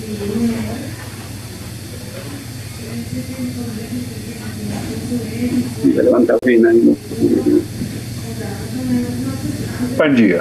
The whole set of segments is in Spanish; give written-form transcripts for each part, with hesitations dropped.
Se levanta fina. Pangea.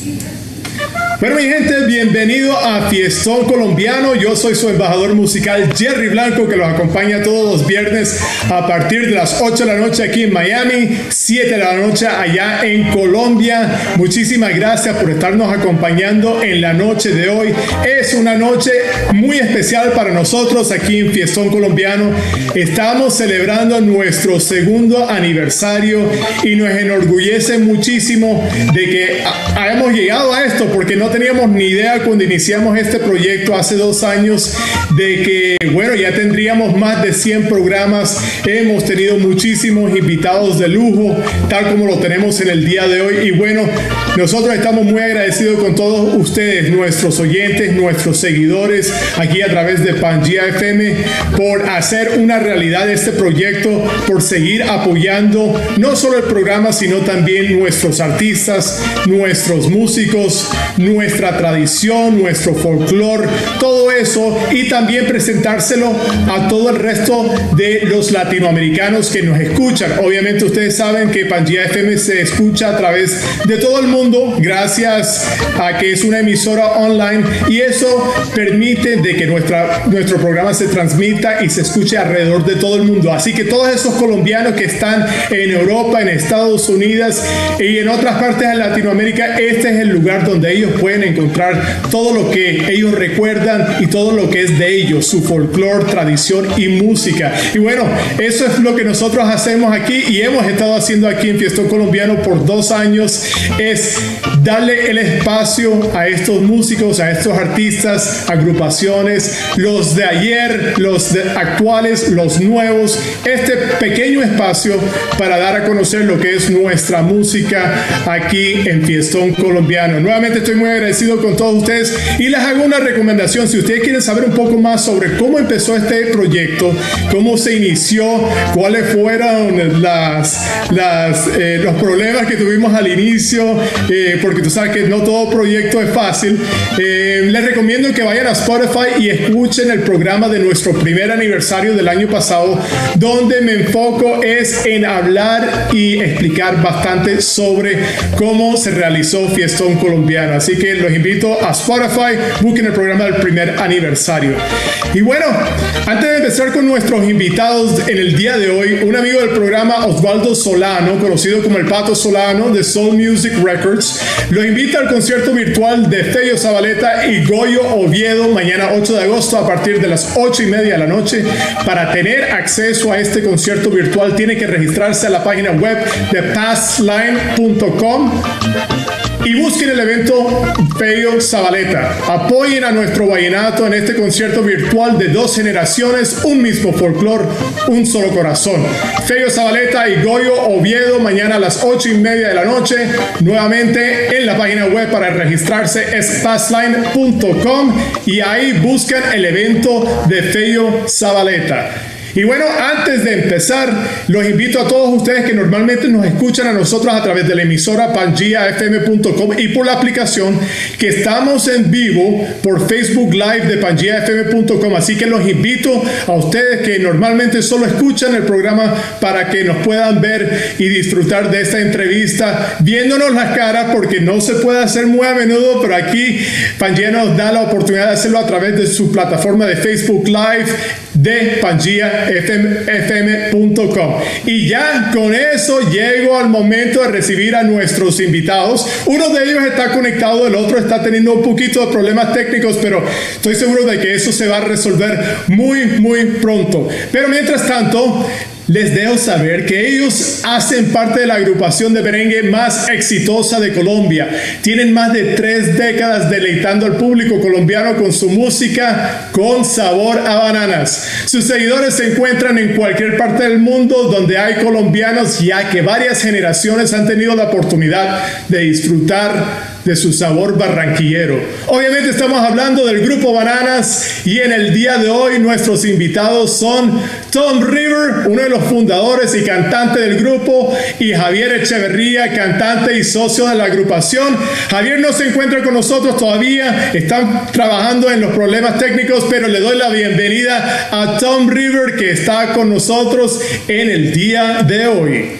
Bueno, mi gente, bienvenido a Fiestón Colombiano. Yo soy su embajador musical Jerry Blanco, que los acompaña todos los viernes a partir de las 8 de la noche aquí en Miami, 7 de la noche allá en Colombia. Muchísimas gracias por estarnos acompañando en la noche de hoy. Es una noche muy especial para nosotros aquí en Fiestón Colombiano. Estamos celebrando nuestro segundo aniversario y nos enorgullece muchísimo de que hayamos llegado a esto, porque no teníamos ni idea cuando iniciamos este proyecto hace 2 años de que, bueno, ya tendríamos más de 100 programas. Hemos tenido muchísimos invitados de lujo, tal como lo tenemos en el día de hoy. Y bueno, nosotros estamos muy agradecidos con todos ustedes, nuestros oyentes, nuestros seguidores, aquí a través de Pangea FM, por hacer una realidad este proyecto, por seguir apoyando no solo el programa, sino también nuestros artistas, nuestros músicos, nuestra tradición, nuestro folclore, todo eso, y también presentárselo a todo el resto de los latinoamericanos que nos escuchan. Obviamente ustedes saben que Pangea FM se escucha a través de todo el mundo gracias a que es una emisora online, y eso permite de que nuestro programa se transmita y se escuche alrededor de todo el mundo. Así que todos esos colombianos que están en Europa, en Estados Unidos y en otras partes de Latinoamérica, este es el lugar donde ellos pueden encontrar todo lo que ellos recuerdan y todo lo que es de ellos, su folclore, tradición y música. Y bueno, eso es lo que nosotros hacemos aquí y hemos estado haciendo aquí en Fiestón Colombiano por 2 años, es darle el espacio a estos músicos, a estos artistas, agrupaciones, los de ayer, los actuales, los nuevos, este pequeño espacio para dar a conocer lo que es nuestra música aquí en Fiestón Colombiano. Nuevamente estoy muy agradecido con todos ustedes y les hago una recomendación. Si ustedes quieren saber un poco más sobre cómo empezó este proyecto, cómo se inició, cuáles fueron los problemas que tuvimos al inicio, porque tú sabes que no todo proyecto es fácil, les recomiendo que vayan a Spotify y escuchen el programa de nuestro primer aniversario del año pasado, donde me enfoco es en hablar y explicar bastante sobre cómo se realizó Fiestón Colombiano. Así que los invito a Spotify, busquen el programa del primer aniversario. Y bueno, antes de empezar con nuestros invitados en el día de hoy, un amigo del programa, Osvaldo Solano, conocido como el Pato Solano de Soul Music Records, los invita al concierto virtual de Feyo Zabaleta y Goyo Oviedo mañana 8 de agosto a partir de las 8:30 de la noche. Para tener acceso a este concierto virtual tiene que registrarse a la página web de passline.com y busquen el evento Feyo Zabaleta. Apoyen a nuestro vallenato en este concierto virtual de 2 generaciones, un mismo folclore, un solo corazón. Feyo Zabaleta y Goyo Oviedo mañana a las 8:30 de la noche. Nuevamente en la página web para registrarse es passline.com y ahí buscan el evento de Feyo Zabaleta. Y bueno, antes de empezar, los invito a todos ustedes que normalmente nos escuchan a nosotros a través de la emisora pangeafm.com y por la aplicación, que estamos en vivo por Facebook Live de pangeafm.com. Así que los invito a ustedes que normalmente solo escuchan el programa para que nos puedan ver y disfrutar de esta entrevista viéndonos las caras, porque no se puede hacer muy a menudo, pero aquí Pangea nos da la oportunidad de hacerlo a través de su plataforma de Facebook Live de pangeafm.com. Y ya con eso llego al momento de recibir a nuestros invitados. Uno de ellos está conectado, el otro está teniendo un poquito de problemas técnicos, pero estoy seguro de que eso se va a resolver muy pronto. Pero mientras tanto, les dejo saber que ellos hacen parte de la agrupación de merengue más exitosa de Colombia. Tienen más de 3 décadas deleitando al público colombiano con su música con sabor a bananas. Sus seguidores se encuentran en cualquier parte del mundo donde hay colombianos, ya que varias generaciones han tenido la oportunidad de disfrutar de su sabor barranquillero. Obviamente estamos hablando del Grupo Bananas y en el día de hoy nuestros invitados son Tom River, uno de los fundadores y cantante del grupo, y Javier Echeverría, cantante y socio de la agrupación. Javier no se encuentra con nosotros todavía, están trabajando en los problemas técnicos, pero le doy la bienvenida a Tom River, que está con nosotros en el día de hoy.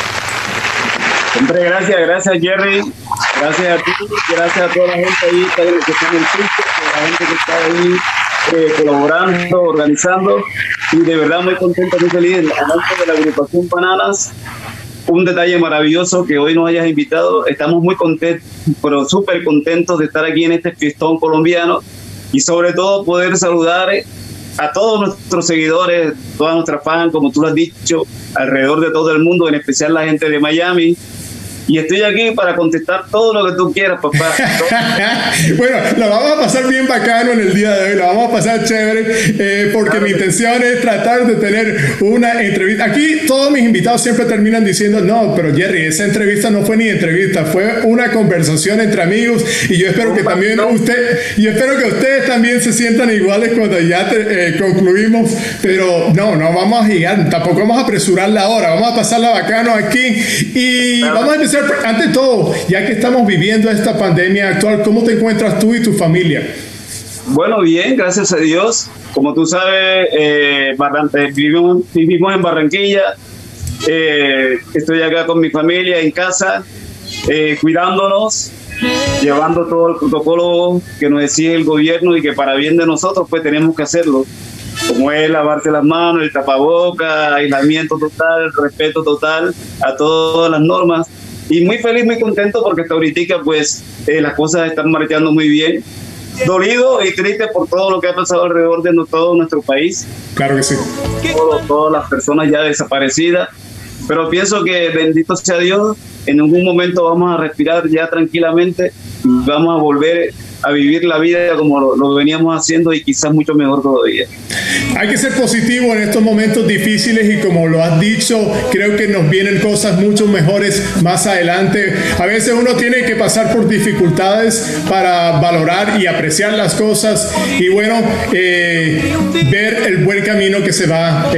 Siempre gracias Jerry, gracias a ti, gracias a toda la gente ahí que está en el sitio, a la gente que está ahí colaborando, organizando, y de verdad muy contento, muy feliz. Hablando de la agrupación Bananas, un detalle maravilloso que hoy nos hayas invitado. Estamos muy contentos, pero súper contentos de estar aquí en este fiestón colombiano, y sobre todo poder saludar a todos nuestros seguidores, todas nuestras fans, como tú lo has dicho, alrededor de todo el mundo, en especial la gente de Miami. Y estoy aquí para contestar todo lo que tú quieras, papá. Bueno, la vamos a pasar bien bacano en el día de hoy, la vamos a pasar chévere, porque claro, mi intención es tratar de tener una entrevista. Aquí todos mis invitados siempre terminan diciendo, no, pero Jerry, esa entrevista no fue ni entrevista, fue una conversación entre amigos, y yo espero que también ustedes también se sientan iguales cuando ya concluimos, pero no vamos a girar, tampoco vamos a apresurar la hora, vamos a pasarla bacano aquí, y claro, vamos a empezar. Ante todo, ya que estamos viviendo esta pandemia actual, ¿cómo te encuentras tú y tu familia? Bueno, bien, gracias a Dios. Como tú sabes, vivimos en Barranquilla. Estoy acá con mi familia en casa, cuidándonos, llevando todo el protocolo que nos exige el gobierno y que para bien de nosotros pues tenemos que hacerlo, como es lavarse las manos, el tapaboca, aislamiento total, respeto total a todas las normas. Y muy feliz, muy contento porque hasta ahorita pues las cosas están marchando muy bien. Dolido y triste por todo lo que ha pasado alrededor de todo nuestro país. Claro que sí. Todas las personas ya desaparecidas. Pero pienso que bendito sea Dios, en algún momento vamos a respirar ya tranquilamente y vamos a volver a vivir la vida como lo veníamos haciendo, y quizás mucho mejor todavía. Hay que ser positivo en estos momentos difíciles, y como lo has dicho, creo que nos vienen cosas mucho mejores más adelante. A veces uno tiene que pasar por dificultades para valorar y apreciar las cosas, y bueno, ver el buen camino que se va,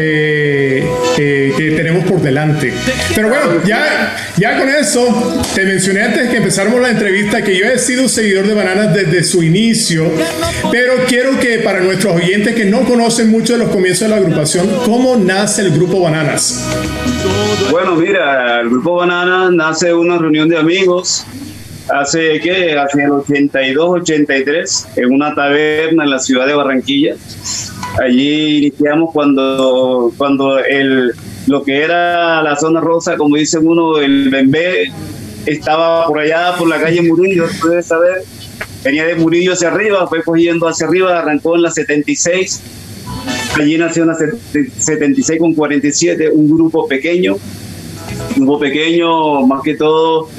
que tenemos por delante. Pero bueno, ya con eso, te mencioné antes que empezáramos la entrevista que yo he sido seguidor de Bananas desde su inicio, pero quiero que para nuestros oyentes que no conocen mucho de los comienzos de la agrupación, ¿cómo nace el Grupo Bananas? Bueno, mira, el Grupo Bananas nace de una reunión de amigos hace el 82, 83, en una taberna en la ciudad de Barranquilla. Allí iniciamos cuando lo que era la zona rosa, como dicen uno, el bembé, estaba por allá, por la calle Murillo, puedes saber. Venía de Murillo hacia arriba, fue cogiendo hacia arriba, arrancó en la 76. Allí nació en la 76 con 47, un grupo pequeño, más que todo.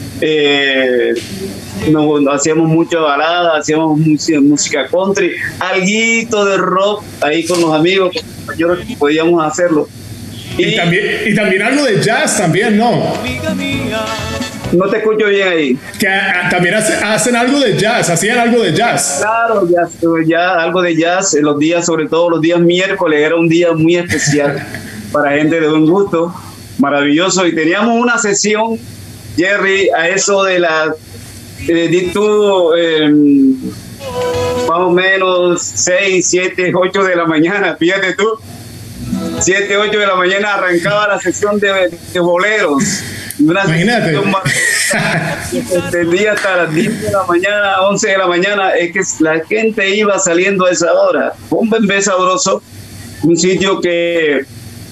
Hacíamos mucha balada, hacíamos música country, alguito de rock ahí con los amigos, con los compañeros, que podíamos hacerlo. Y también algo de jazz también, ¿no? No te escucho bien ahí. Que también hacen algo de jazz, hacían algo de jazz. Claro, ya algo de jazz, sobre todo los días miércoles, era un día muy especial para gente de buen gusto, maravilloso. Y teníamos una sesión, Jerry, a eso de las, más o menos 6, 7, 8 de la mañana, fíjate tú, 7, 8 de la mañana arrancaba la sesión de boleros. Imagínate. El día hasta las 10 de la mañana, 11 de la mañana, es que la gente iba saliendo a esa hora. Fue un bembé sabroso, un sitio que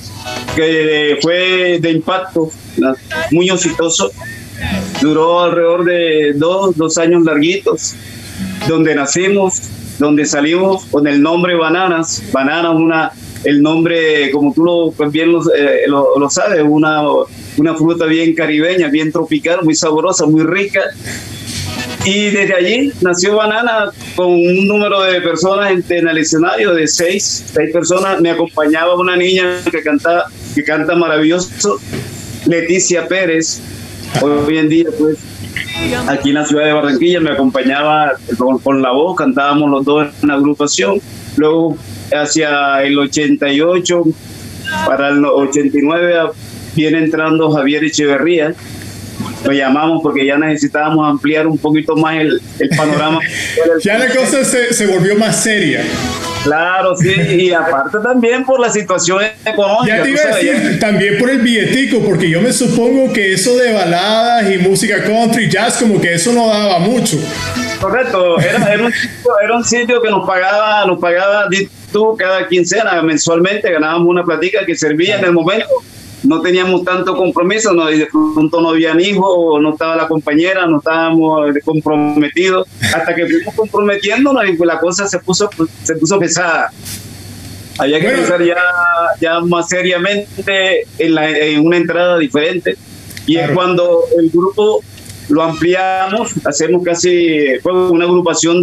fue de impacto, muy exitoso. Duró alrededor de dos años larguitos, donde nacimos, donde salimos con el nombre Bananas. Bananas, el nombre, como tú bien lo sabes, una fruta bien caribeña, bien tropical, muy sabrosa, muy rica. Y desde allí nació Banana con un número de personas en el escenario de 6 personas. Me acompañaba una niña que canta maravilloso, Leticia Pérez. Hoy en día pues aquí en la ciudad de Barranquilla, me acompañaba con la voz, cantábamos los dos en la agrupación. Luego, hacia el 88, para el 89, viene entrando Javier Echeverría. Lo llamamos porque ya necesitábamos ampliar un poquito más el panorama. Ya la cosa se volvió más seria. Claro, sí, y aparte también por la situación económica. Ya te iba a decir, también por el billetico, porque yo me supongo que eso de baladas y música country, jazz, como que eso no daba mucho. Correcto, era un sitio que nos pagaba tú cada quincena, mensualmente, ganábamos una platica que servía en el momento. No teníamos tanto compromiso, no, y de pronto no habían hijos, no estaba la compañera, no estábamos comprometidos, hasta que fuimos comprometiéndonos y pues la cosa se puso pesada. Había que pensar ya más seriamente en una entrada diferente. Y claro, es cuando el grupo lo ampliamos, hacemos fue una agrupación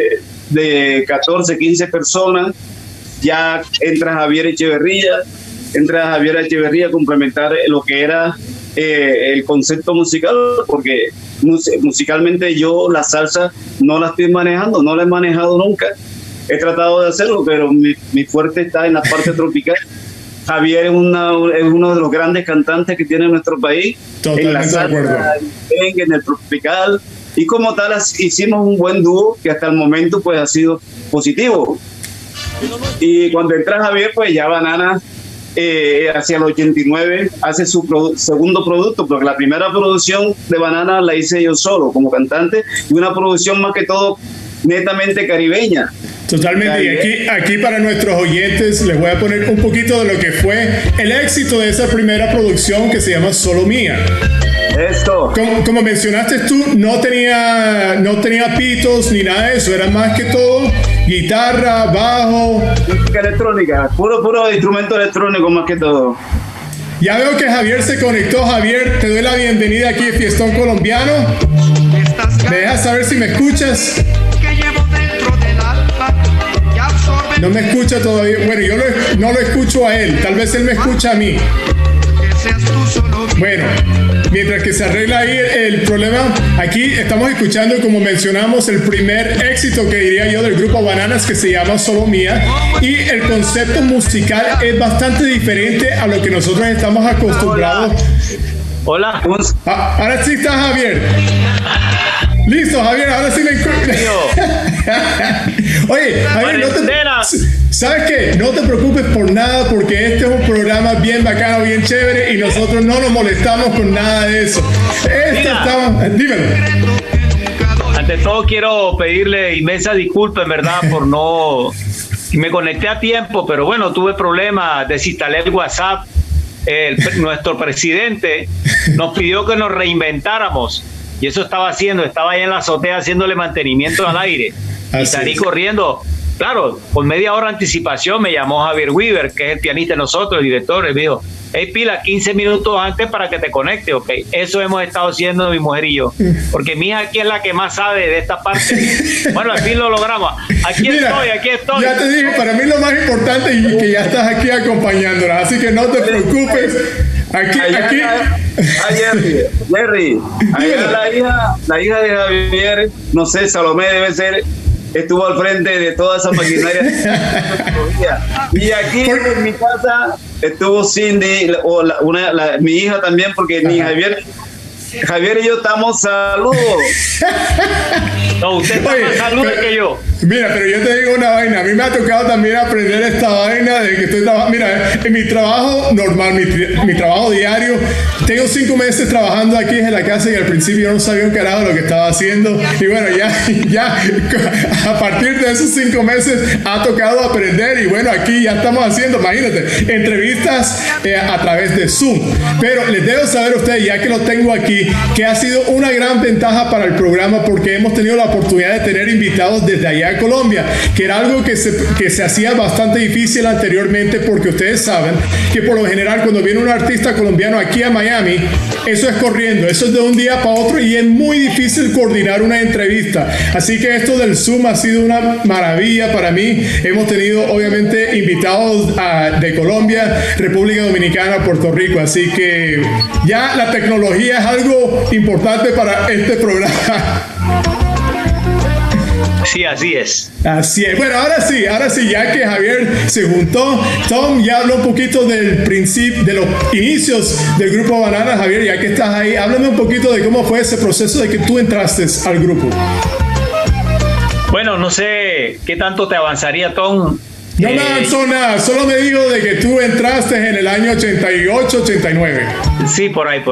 de 14, 15 personas, ya entra Javier Echeverría a complementar lo que era el concepto musical, porque musicalmente yo la salsa no la estoy manejando, no la he manejado nunca, he tratado de hacerlo, pero mi fuerte está en la parte tropical. Javier es uno de los grandes cantantes que tiene nuestro país. Totalmente en la salsa, en el tropical, y como tal hicimos un buen dúo que hasta el momento pues ha sido positivo. Y cuando entra Javier, pues ya Banana hacia el 89 hace su segundo producto, porque la primera producción de Banana la hice yo solo como cantante, y una producción más que todo netamente caribeña. Totalmente, y aquí para nuestros oyentes les voy a poner un poquito de lo que fue el éxito de esa primera producción que se llama Solo Mía. Esto. Como mencionaste tú, no tenía pitos ni nada de eso, era más que todo guitarra, bajo. Música electrónica, puro instrumento electrónico más que todo. Ya veo que Javier se conectó. Javier, te doy la bienvenida aquí a Fiestón Colombiano. ¿Me dejas saber si me escuchas? No me escucha todavía. Bueno, yo no lo escucho a él. Tal vez él me escucha a mí. Bueno, mientras que se arregla ahí el problema, aquí estamos escuchando, como mencionamos, el primer éxito que diría yo del grupo Bananas, que se llama Solo Mía, y el concepto musical es bastante diferente a lo que nosotros estamos acostumbrados. Hola. Ahora sí está Javier. Listo, Javier, ahora sí me encuentro. Oye, Javier, ¿sabes qué? No te preocupes por nada, porque este es un programa bien bacano, bien chévere, y nosotros no nos molestamos con nada de eso. Dímelo. Ante todo quiero pedirle inmensa disculpa, en verdad, por no... Me conecté a tiempo, pero bueno, tuve problemas, desinstalé el WhatsApp. Nuestro presidente nos pidió que nos reinventáramos. Y eso estaba ahí en la azotea haciéndole mantenimiento al aire. Y salí corriendo. Claro, con media hora de anticipación me llamó Javier Weaver, que es el pianista de nosotros, el director, y me dijo, hey, pila, 15 minutos antes para que te conecte, ok. Eso hemos estado haciendo mi mujer y yo. Porque mi hija aquí es la que más sabe de esta parte. Bueno, al fin lo logramos. Aquí estoy. Ya te dije, para mí lo más importante es que ya estás aquí acompañándonos, así que no te preocupes. Aquí. Jerry, la hija de Javier, no sé, Salomé debe ser, estuvo al frente de toda esa maquinaria. Y aquí en mi casa estuvo Cindy, mi hija también, porque ni Javier y yo estamos saludos. No, usted está más saludos que yo. Mira, pero yo te digo una vaina. A mí me ha tocado también aprender esta vaina de que estoy trabajando. Mira, en mi trabajo normal, mi trabajo diario, tengo 5 meses trabajando aquí en la casa y al principio yo no sabía un carajo lo que estaba haciendo. Y bueno, ya a partir de esos 5 meses ha tocado aprender. Y bueno, aquí ya estamos haciendo, imagínate, entrevistas a través de Zoom. Pero les debo saber a ustedes, ya que lo tengo aquí, que ha sido una gran ventaja para el programa, porque hemos tenido la oportunidad de tener invitados desde allá allá en Colombia, que era algo que se hacía bastante difícil anteriormente, porque ustedes saben que por lo general cuando viene un artista colombiano aquí a Miami, eso es corriendo, eso es de un día para otro y es muy difícil coordinar una entrevista. Así que esto del Zoom ha sido una maravilla para mí. Hemos tenido obviamente invitados de Colombia, República Dominicana, Puerto Rico, así que ya la tecnología es algo importante para este programa. Sí, así es. Así es. Bueno, ahora sí, ya que Javier se juntó, Tom ya habló un poquito del principio, de los inicios del Grupo Banana. Javier, ya que estás ahí, háblame un poquito de cómo fue ese proceso de que tú entraste al grupo. Bueno, no sé qué tanto te avanzaría, Tom. No me avanzó nada, solo me dijo de que tú entraste en el año 88, 89. Sí, por ahí.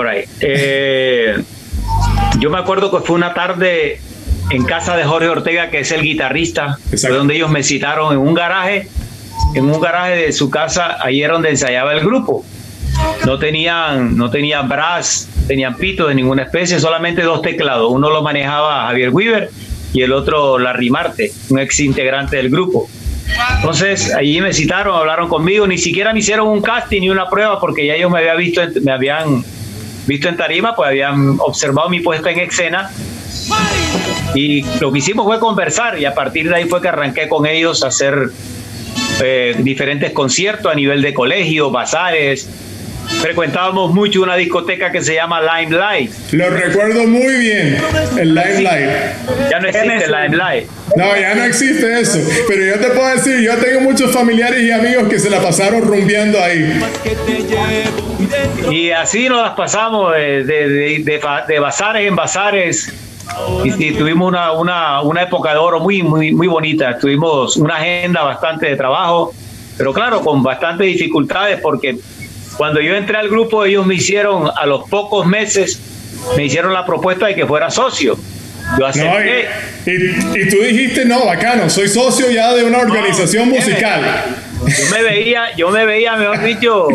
Yo me acuerdo que fue una tarde en casa de Jorge Ortega, que es el guitarrista, fue donde ellos me citaron en un garaje de su casa. Ahí era donde ensayaba el grupo. No tenían brass, tenían pitos de ninguna especie, solamente 2 teclados. Uno lo manejaba Javier Weaver y el otro Larry Marte, un ex integrante del grupo. Entonces allí me citaron, hablaron conmigo, ni siquiera me hicieron un casting ni una prueba, porque ya ellos me habían visto en tarima, pues habían observado mi puesta en escena. Y lo que hicimos fue conversar, y a partir de ahí fue que arranqué con ellos a hacer diferentes conciertos a nivel de colegio, bazares. Frecuentábamos mucho una discoteca que se llama Limelight. Lo recuerdo muy bien, el Limelight. Ya no existe el Limelight. No, ya no existe eso. Pero yo te puedo decir, yo tengo muchos familiares y amigos que se la pasaron rumbeando ahí. Y así nos las pasamos de bazares en bazares. Y tuvimos una época de oro muy bonita. Tuvimos una agenda bastante de trabajo, pero claro, con bastantes dificultades, porque cuando yo entré al grupo, ellos me hicieron, a los pocos meses, me hicieron la propuesta de que fuera socio. Yo acepté. No, y tú dijiste, no, bacano, soy socio ya de una organización musical. Yo me veía, mejor dicho,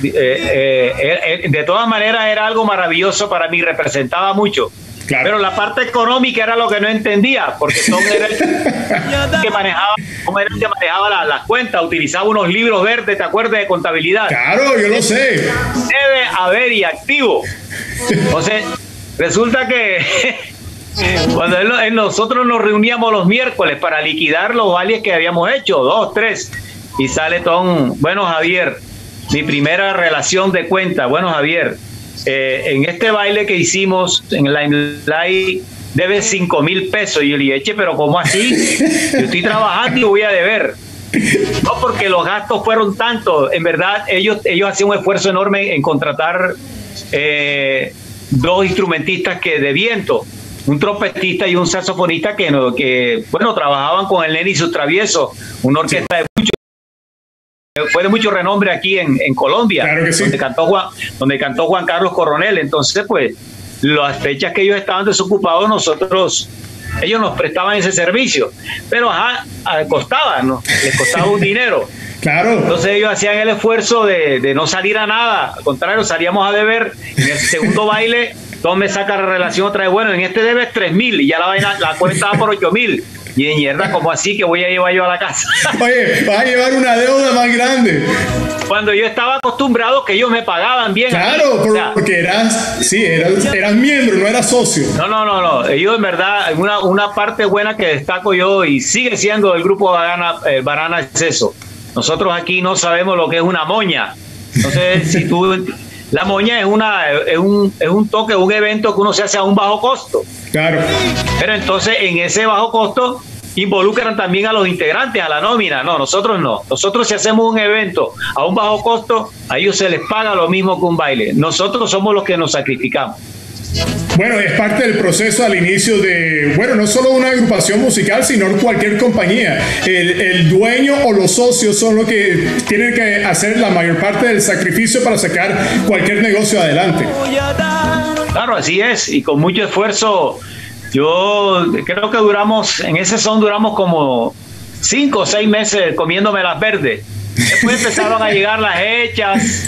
de todas maneras era algo maravilloso para mí, representaba mucho. Claro. Pero la parte económica era lo que no entendía, porque Tom era el que manejaba las cuentas, utilizaba unos libros verdes, ¿te acuerdas? De contabilidad. Claro, yo lo sé. Debe, haber y activo. Entonces, resulta que cuando nosotros nos reuníamos los miércoles para liquidar los vales que habíamos hecho, 2, 3, y sale Tom, bueno, Javier, mi primera relación de cuenta, bueno, Javier, en este baile que hicimos en la Limelight debes 5,000 pesos. Y yo le dije, pero ¿cómo así? Yo estoy trabajando y voy a deber. No, porque los gastos fueron tantos. En verdad, ellos hacían un esfuerzo enorme en contratar 2 instrumentistas de viento, un trompetista y un saxofonista que trabajaban con el Nene y sus Traviesos, una orquesta fue de mucho renombre aquí en Colombia, claro que sí, donde cantó Juan Carlos Coronel. Entonces, pues, las fechas que ellos estaban desocupados, ellos nos prestaban ese servicio, pero costaba, ¿no? Les costaba un dinero. Claro. Entonces ellos hacían el esfuerzo de no salir a nada, al contrario, salíamos a deber. En el segundo baile, Tom me saca la relación otra vez, bueno, en este debes 3,000 y ya la cuenta estaba por 8,000. Y de mierda, ¿cómo así que voy a llevar yo a la casa? Oye, vas a llevar una deuda más grande. Cuando yo estaba acostumbrado que ellos me pagaban bien. Claro, porque eras miembro, no eras socio. No. Ellos en verdad, una parte buena que destaco yo y sigue siendo del grupo Banana es eso. Nosotros aquí no sabemos lo que es una moña. Entonces, la moña es un toque, un evento que uno se hace a un bajo costo. Claro. Pero entonces en ese bajo costo involucran también a los integrantes, a la nómina. No, nosotros no. Nosotros si hacemos un evento a un bajo costo, a ellos se les paga lo mismo que un baile. Nosotros somos los que nos sacrificamos. Bueno, es parte del proceso al inicio de, no solo una agrupación musical, sino cualquier compañía. El dueño o los socios son los que tienen que hacer la mayor parte del sacrificio para sacar cualquier negocio adelante. Claro, así es, y con mucho esfuerzo. Yo creo que duramos como 5 o 6 meses comiéndome las verdes. Después empezaron a llegar las hechas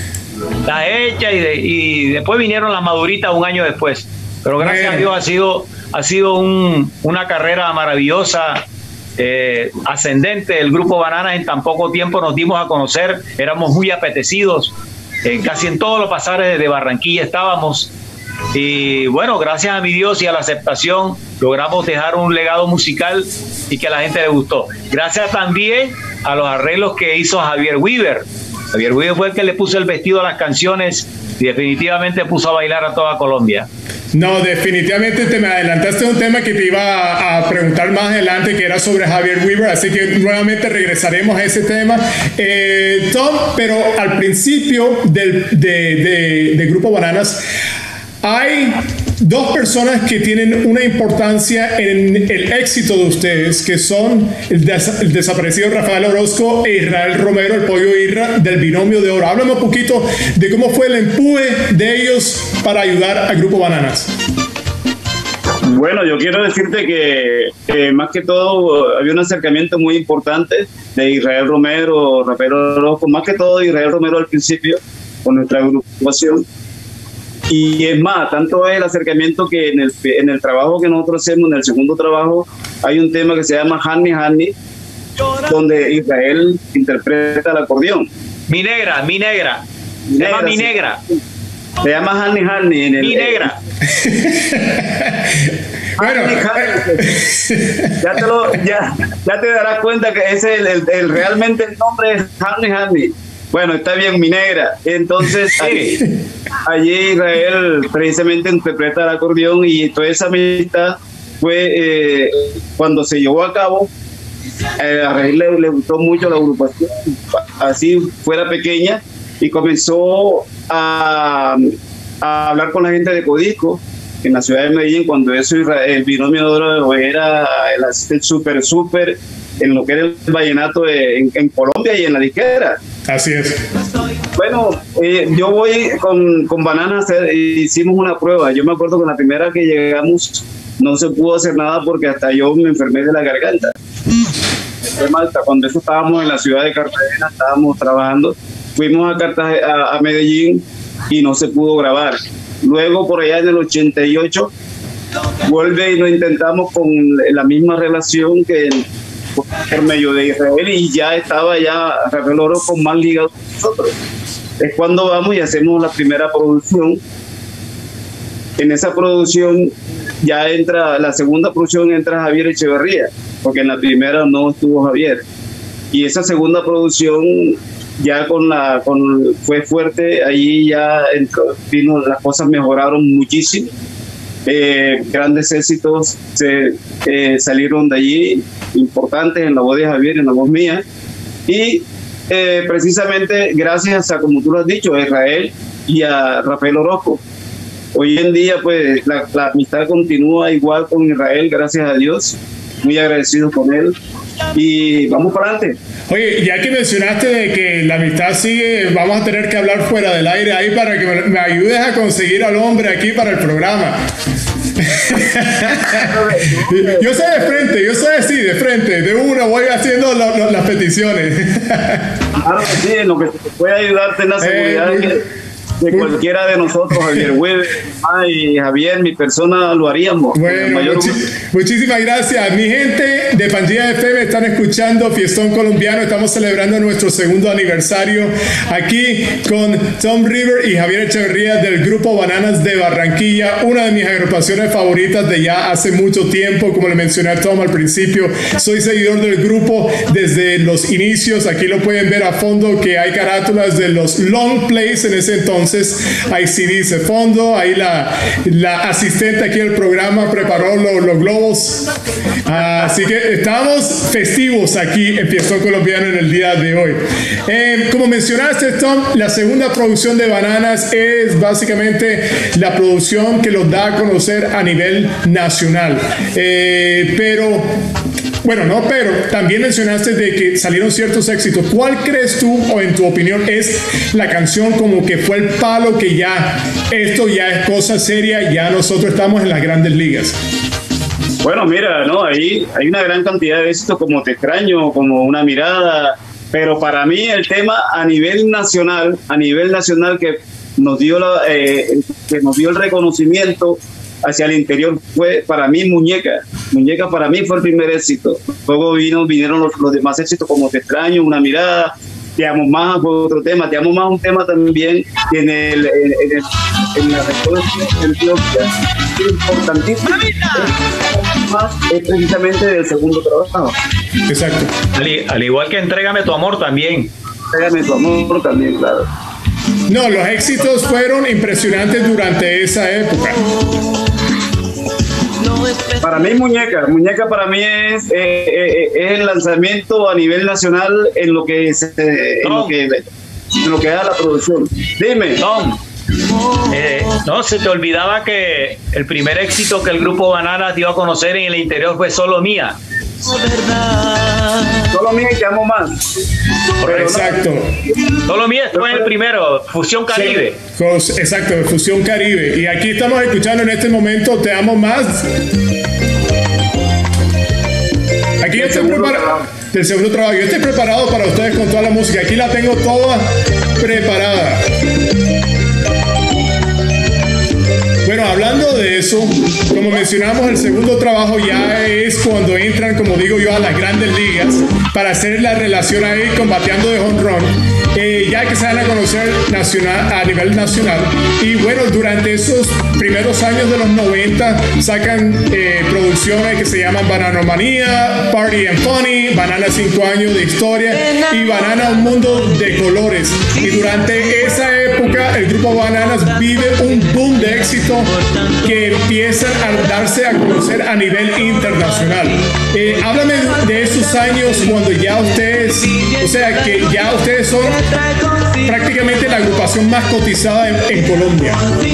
y después vinieron las maduritas un año después. Pero gracias a Dios ha sido una carrera maravillosa. ascendente del Grupo Bananas. En tan poco tiempo nos dimos a conocer, éramos muy apetecidos, casi en todos los pasajes de Barranquilla estábamos. Y bueno, gracias a mi Dios y a la aceptación logramos dejar un legado musical y que a la gente le gustó. Gracias también a los arreglos que hizo Javier Weaver. Javier Weaver fue el que le puso el vestido a las canciones y definitivamente puso a bailar a toda Colombia. No, definitivamente te me adelantaste un tema que te iba a preguntar más adelante, que era sobre Javier Weaver, así que nuevamente regresaremos a ese tema. Tom, pero al principio del Grupo Bananas, hay dos personas que tienen una importancia en el éxito de ustedes, que son el desaparecido Rafael Orozco e Israel Romero, el Pollo Irra, del Binomio de Oro. Háblame un poquito de cómo fue el empuje de ellos para ayudar al Grupo Bananas. Bueno, yo quiero decirte que más que todo había un acercamiento muy importante de Israel Romero, Rafael Orozco, más que todo Israel Romero al principio, con nuestra agrupación. Y es más, tanto es el acercamiento que en el trabajo que nosotros hacemos, en el segundo trabajo, hay un tema que se llama Hani Hani, donde Israel interpreta el acordeón. Mi negra. Se llama Mi Negra. Se llama Hani Hani. Mi Negra. Bueno, ya te darás cuenta que ese es realmente el nombre es Hani Hani. Bueno, está bien, Mi Negra. Entonces, allí Israel precisamente interpreta el acordeón y toda esa amistad fue cuando se llevó a cabo. A Israel le gustó mucho la agrupación, así fuera pequeña, y comenzó a hablar con la gente de Codisco en la ciudad de Medellín, cuando eso el Binomio de Oro era el súper en lo que era el vallenato en Colombia y en la disquera. Así es. Bueno, yo voy con Bananas, hicimos una prueba. Yo me acuerdo que la primera que llegamos no se pudo hacer nada porque hasta yo me enfermé de la garganta. Cuando eso estábamos en la ciudad de Cartagena, estábamos trabajando, fuimos a Medellín y no se pudo grabar. Luego por allá en el 88 vuelve y lo intentamos con la misma relación que por medio de Israel, y ya estaba Rafael Orozco más ligado con nosotros. Es cuando vamos y hacemos la primera producción. En esa producción ya entra, la segunda producción entra Javier Echeverría, porque en la primera no estuvo Javier. Y esa segunda producción ya fue fuerte, ahí ya las cosas mejoraron muchísimo. Grandes éxitos salieron de allí, importantes en la voz de Javier, en la voz mía, y precisamente gracias a, como tú lo has dicho, a Israel y a Rafael Orozco. Hoy en día pues la amistad continúa igual con Israel, gracias a Dios, muy agradecido con él, y vamos para adelante. Oye, ya que mencionaste de que la amistad sigue, vamos a tener que hablar fuera del aire ahí para que me ayudes a conseguir al hombre aquí para el programa. Yo soy así, de frente, de una voy haciendo las peticiones. Claro que sí, en lo que se puede ayudarte en la seguridad de cualquiera de nosotros, Javier Weber y Javier, mi persona, lo haríamos. Bueno, muchísimas gracias. Mi gente de Pangea FM están escuchando Fiestón Colombiano. Estamos celebrando nuestro segundo aniversario aquí con Tom River y Javier Echeverría del Grupo Bananas de Barranquilla, una de mis agrupaciones favoritas de ya hace mucho tiempo. Como le mencioné a Tom al principio, soy seguidor del grupo desde los inicios. Aquí lo pueden ver a fondo que hay carátulas de los long plays en ese entonces. Hay CDs de fondo, ahí la asistente aquí del programa preparó los globos, así que estamos festivos aquí en Fiestón Colombiano en el día de hoy. Como mencionaste, Tom, la segunda producción de Bananas es básicamente la producción que los da a conocer a nivel nacional, pero también mencionaste de que salieron ciertos éxitos. ¿Cuál crees tú, o en tu opinión, es la canción como que fue el palo que esto ya es cosa seria, ya nosotros estamos en las grandes ligas? Bueno, mira, ahí hay una gran cantidad de éxitos como Te Extraño, como Una Mirada, pero para mí el tema a nivel nacional que nos dio el reconocimiento hacia el interior fue para mí Muñeca. Muñeca para mí fue el primer éxito. Luego vinieron los demás éxitos como Te extraño, Una mirada, Te amo más fue otro tema. Te amo más un tema también que en la región de Antioquia es importantísimo. Más es precisamente del segundo trabajo. Exacto. Al igual que Entrégame tu amor también. Entrégame tu amor también, claro. No, los éxitos fueron impresionantes durante esa época. Para mí Muñeca para mí es el lanzamiento a nivel nacional en lo que da la producción. Dime. Tom, no, se te olvidaba que el primer éxito que el grupo Bananas dio a conocer en el interior fue Solo Mía. Solo Mía y Te amo más. Exacto. Solo Mía fue el primero, Fusión Caribe. Sí, exacto, Fusión Caribe. Y aquí estamos escuchando en este momento Te amo más. Aquí yo estoy preparado. Del segundo trabajo. Yo estoy preparado para ustedes con toda la música. Aquí la tengo toda preparada. Bueno, hablando de eso, como mencionamos, el segundo trabajo ya es cuando entran, como digo yo, a las grandes ligas para hacer la relación ahí con bateando de home run. Ya que se van a conocer a nivel nacional. Y bueno, durante esos primeros años de los 90 sacan producciones que se llaman Bananomanía, Party and Funny, Banana 5 años de historia y Banana un mundo de colores. Y durante esa época el grupo Bananas vive un boom de éxito que empiezan a darse a conocer a nivel internacional. Háblame de esos años cuando ya ustedes, o sea, que ya ustedes son prácticamente la agrupación más cotizada en Colombia.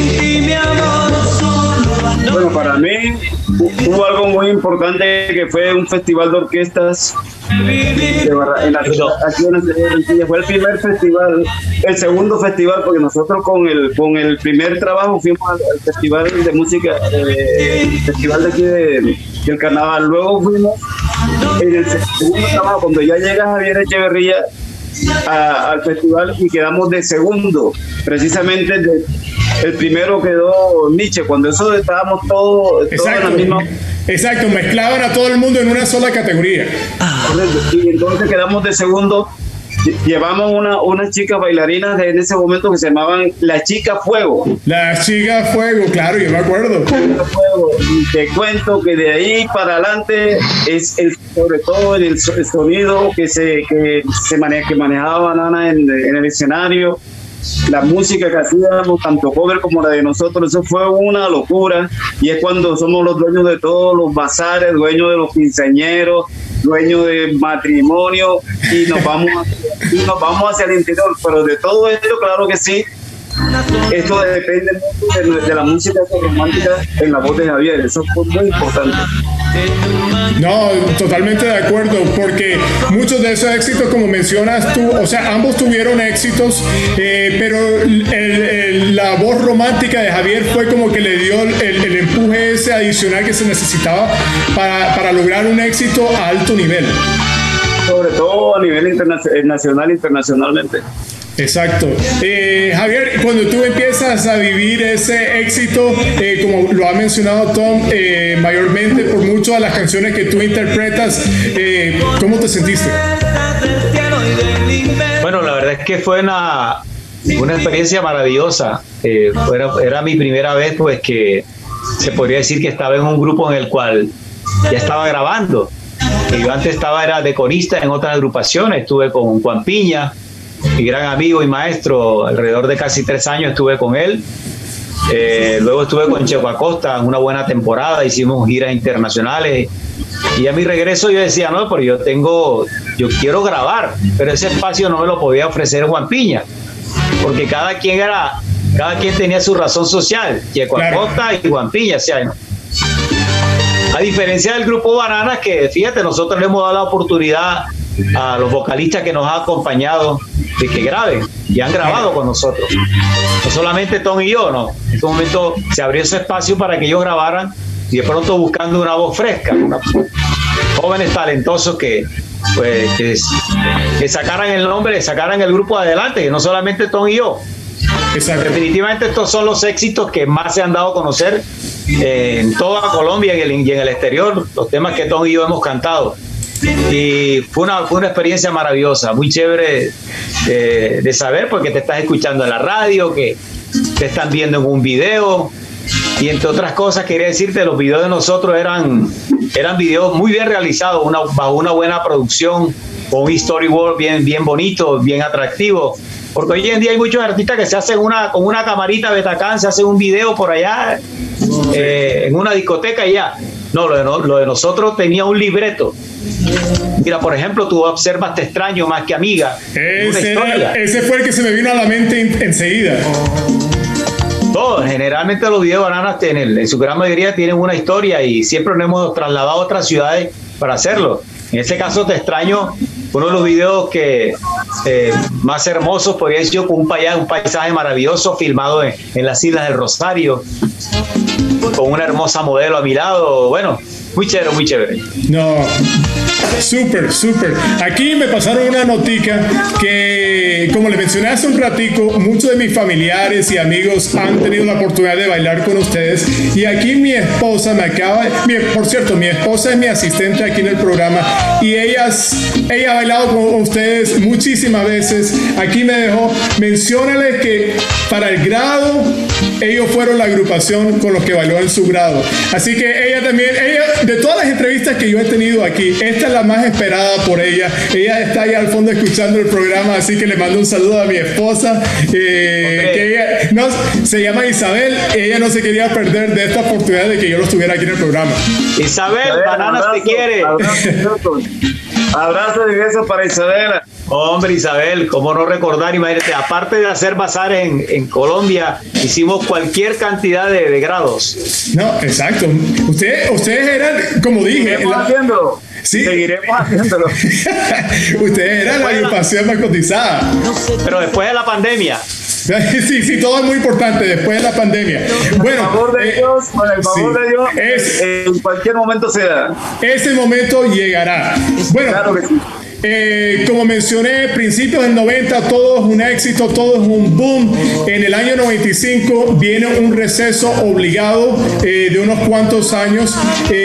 Bueno, para mí hubo algo muy importante que fue un festival de orquestas aquí en la ciudad de Barranquilla. Fue el primer festival, el segundo festival, porque nosotros con el primer trabajo fuimos al festival de música, festival de aquí del carnaval. Luego fuimos en el segundo trabajo, cuando ya llega Javier Echeverría al festival y quedamos de segundo, precisamente el primero quedó Nietzsche, cuando eso estábamos todos en la misma. Exacto, mezclaban a todo el mundo en una sola categoría. Y entonces quedamos de segundo. Llevamos unas chicas bailarinas en ese momento que se llamaban Las Chicas Fuego. Las Chicas Fuego, claro, yo me acuerdo. Y te cuento que de ahí para adelante es sobre todo el sonido que manejaba Banana en el escenario, la música que hacíamos, tanto cover como la de nosotros, eso fue una locura. Y es cuando somos los dueños de todos los bazares, dueños de los quinceañeros, dueños de matrimonio, y nos vamos hacia el interior. Pero de todo esto, claro que sí, esto depende mucho de la música romántica en la voz de Javier. Eso fue muy importante. No, totalmente de acuerdo, porque muchos de esos éxitos, como mencionas tú, o sea, ambos tuvieron éxitos, pero la voz romántica de Javier fue como que le dio el empuje ese adicional que se necesitaba para lograr un éxito a alto nivel. Sobre todo a nivel nacional e internacionalmente. Exacto. Javier, cuando tú empiezas a vivir ese éxito, como lo ha mencionado Tom, mayormente por muchas de las canciones que tú interpretas, ¿cómo te sentiste? Bueno, la verdad es que fue una experiencia maravillosa. Era mi primera vez, pues, que se podría decir que estaba en un grupo en el cual ya estaba grabando. Yo antes era de corista en otras agrupaciones, estuve con Juan Piña, mi gran amigo y maestro, alrededor de casi 3 años estuve con él. Luego estuve con Checo Acosta en una buena temporada, hicimos giras internacionales. Y a mi regreso yo decía, no, pero yo quiero grabar, pero ese espacio no me lo podía ofrecer Juan Piña, porque cada quien tenía su razón social, Checo Acosta y Juan Piña, o sea, ¿no? A diferencia del grupo Bananas, que fíjate, nosotros le hemos dado la oportunidad a los vocalistas que nos han acompañado de que graben y han grabado con nosotros, no solamente Tom y yo, no. En este momento se abrió ese espacio para que ellos grabaran y de pronto buscando una voz fresca, jóvenes talentosos que sacaran el nombre, sacaran el grupo adelante, que no solamente Tom y yo. Exacto. Definitivamente estos son los éxitos que más se han dado a conocer en toda Colombia y en el exterior, los temas que Tom y yo hemos cantado. Y fue una experiencia maravillosa, muy chévere de saber, porque te estás escuchando en la radio, que te están viendo en un video. Y entre otras cosas, quería decirte, los videos de nosotros eran videos muy bien realizados, bajo una buena producción, con un storyboard bien bonito, bien atractivo. Porque hoy en día hay muchos artistas que se hacen con una camarita Betacam, se hacen un video por allá, en una discoteca y ya. No, lo de nosotros tenía un libreto. Mira, por ejemplo, tú observas Te extraño más que amiga. Ese fue el que se me vino a la mente enseguida. Todos, generalmente los videos de Bananas en su gran mayoría tienen una historia y siempre nos hemos trasladado a otras ciudades para hacerlo. En ese caso, Te extraño, uno de los videos que más hermosos podría decir yo, con un paisaje maravilloso filmado en las Islas del Rosario, con una hermosa modelo a mi lado. Bueno, muy chévere, muy chévere. No, súper. Aquí me pasaron una notica que, como le mencioné hace un ratico, muchos de mis familiares y amigos han tenido la oportunidad de bailar con ustedes. Y aquí mi esposa por cierto, mi esposa es mi asistente aquí en el programa y ella ha bailado con ustedes muchísimas veces. Aquí me dejó, menciónales que para el grado, ellos fueron la agrupación con los que bailó en su grado. Así que ella, de todas las entrevistas que yo he tenido aquí, esta es la más esperada por ella. Ella está ahí al fondo escuchando el programa, así que le mando un saludo a mi esposa, que ella se llama Isabel. Ella no se quería perder de esta oportunidad de que yo lo estuviera aquí en el programa. Isabel, Bananas te quiere. Abrazo y besos para Isabel. Hombre, Isabel, cómo no recordar, imagínate, aparte de hacer bazares en Colombia, hicimos cualquier cantidad de grados. No, exacto. Ustedes eran, como dije, sí. Seguiremos haciéndolo. Ustedes eran la agrupación más cotizada. Pero después de la pandemia. Sí, todo es muy importante después de la pandemia. Bueno, con el favor de Dios, en cualquier momento se da. Ese momento llegará. Bueno, claro que sí. Como mencioné, principios del 90, todo es un éxito, todo es un boom. En el año 95 viene un receso obligado de unos cuantos años.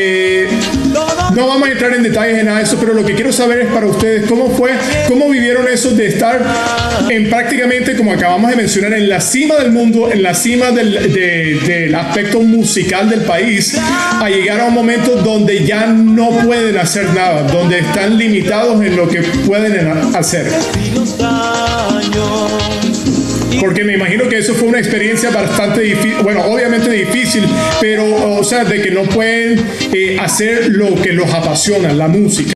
No vamos a entrar en detalles de nada de eso, pero lo que quiero saber es para ustedes, ¿cómo vivieron eso de estar en prácticamente, como acabamos de mencionar, en la cima del mundo, en la cima del aspecto musical del país, a llegar a un momento donde ya no pueden hacer nada, donde están limitados en lo que pueden hacer? Porque me imagino que eso fue una experiencia bastante difícil, bueno, obviamente difícil, pero, o sea, de que no pueden hacer lo que los apasiona, la música.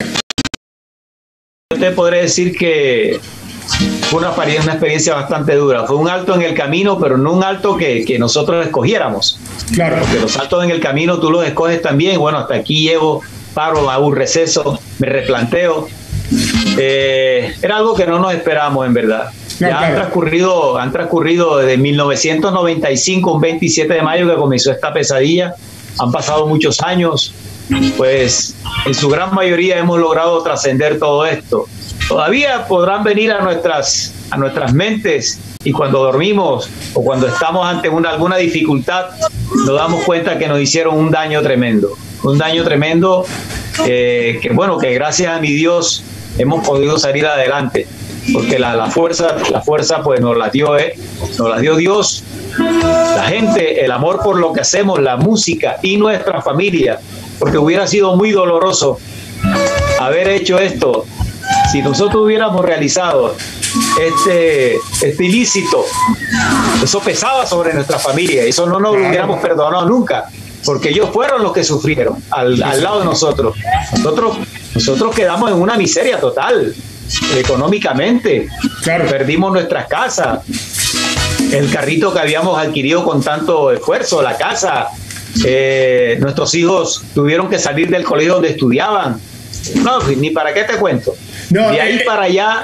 Yo te podré decir que fue una experiencia bastante dura. Fue un alto en el camino, pero no un alto que nosotros escogiéramos. Claro. Porque los altos en el camino tú los escoges también. Bueno, hasta aquí llego, paro, hago un receso, me replanteo. Era algo que no nos esperamos, en verdad. No, ya claro. han transcurrido desde 1995, un 27 de mayo que comenzó esta pesadilla. Han pasado muchos años. Pues en su gran mayoría hemos logrado trascender todo esto. Todavía podrán venir a nuestras mentes, y cuando dormimos o cuando estamos ante alguna dificultad nos damos cuenta que nos hicieron un daño tremendo. Un daño tremendo que gracias a mi Dios hemos podido salir adelante, porque la fuerza pues nos la dio Dios, la gente, el amor por lo que hacemos, la música y nuestra familia, porque hubiera sido muy doloroso haber hecho esto si nosotros hubiéramos realizado este ilícito. Eso pesaba sobre nuestra familia, eso no nos lo hubiéramos perdonado nunca, porque ellos fueron los que sufrieron al lado de nosotros. Nosotros quedamos en una miseria total, económicamente. Claro. Perdimos nuestras casas, el carrito que habíamos adquirido con tanto esfuerzo, la casa. Nuestros hijos tuvieron que salir del colegio donde estudiaban. No, ni para qué te cuento. No, de ahí para allá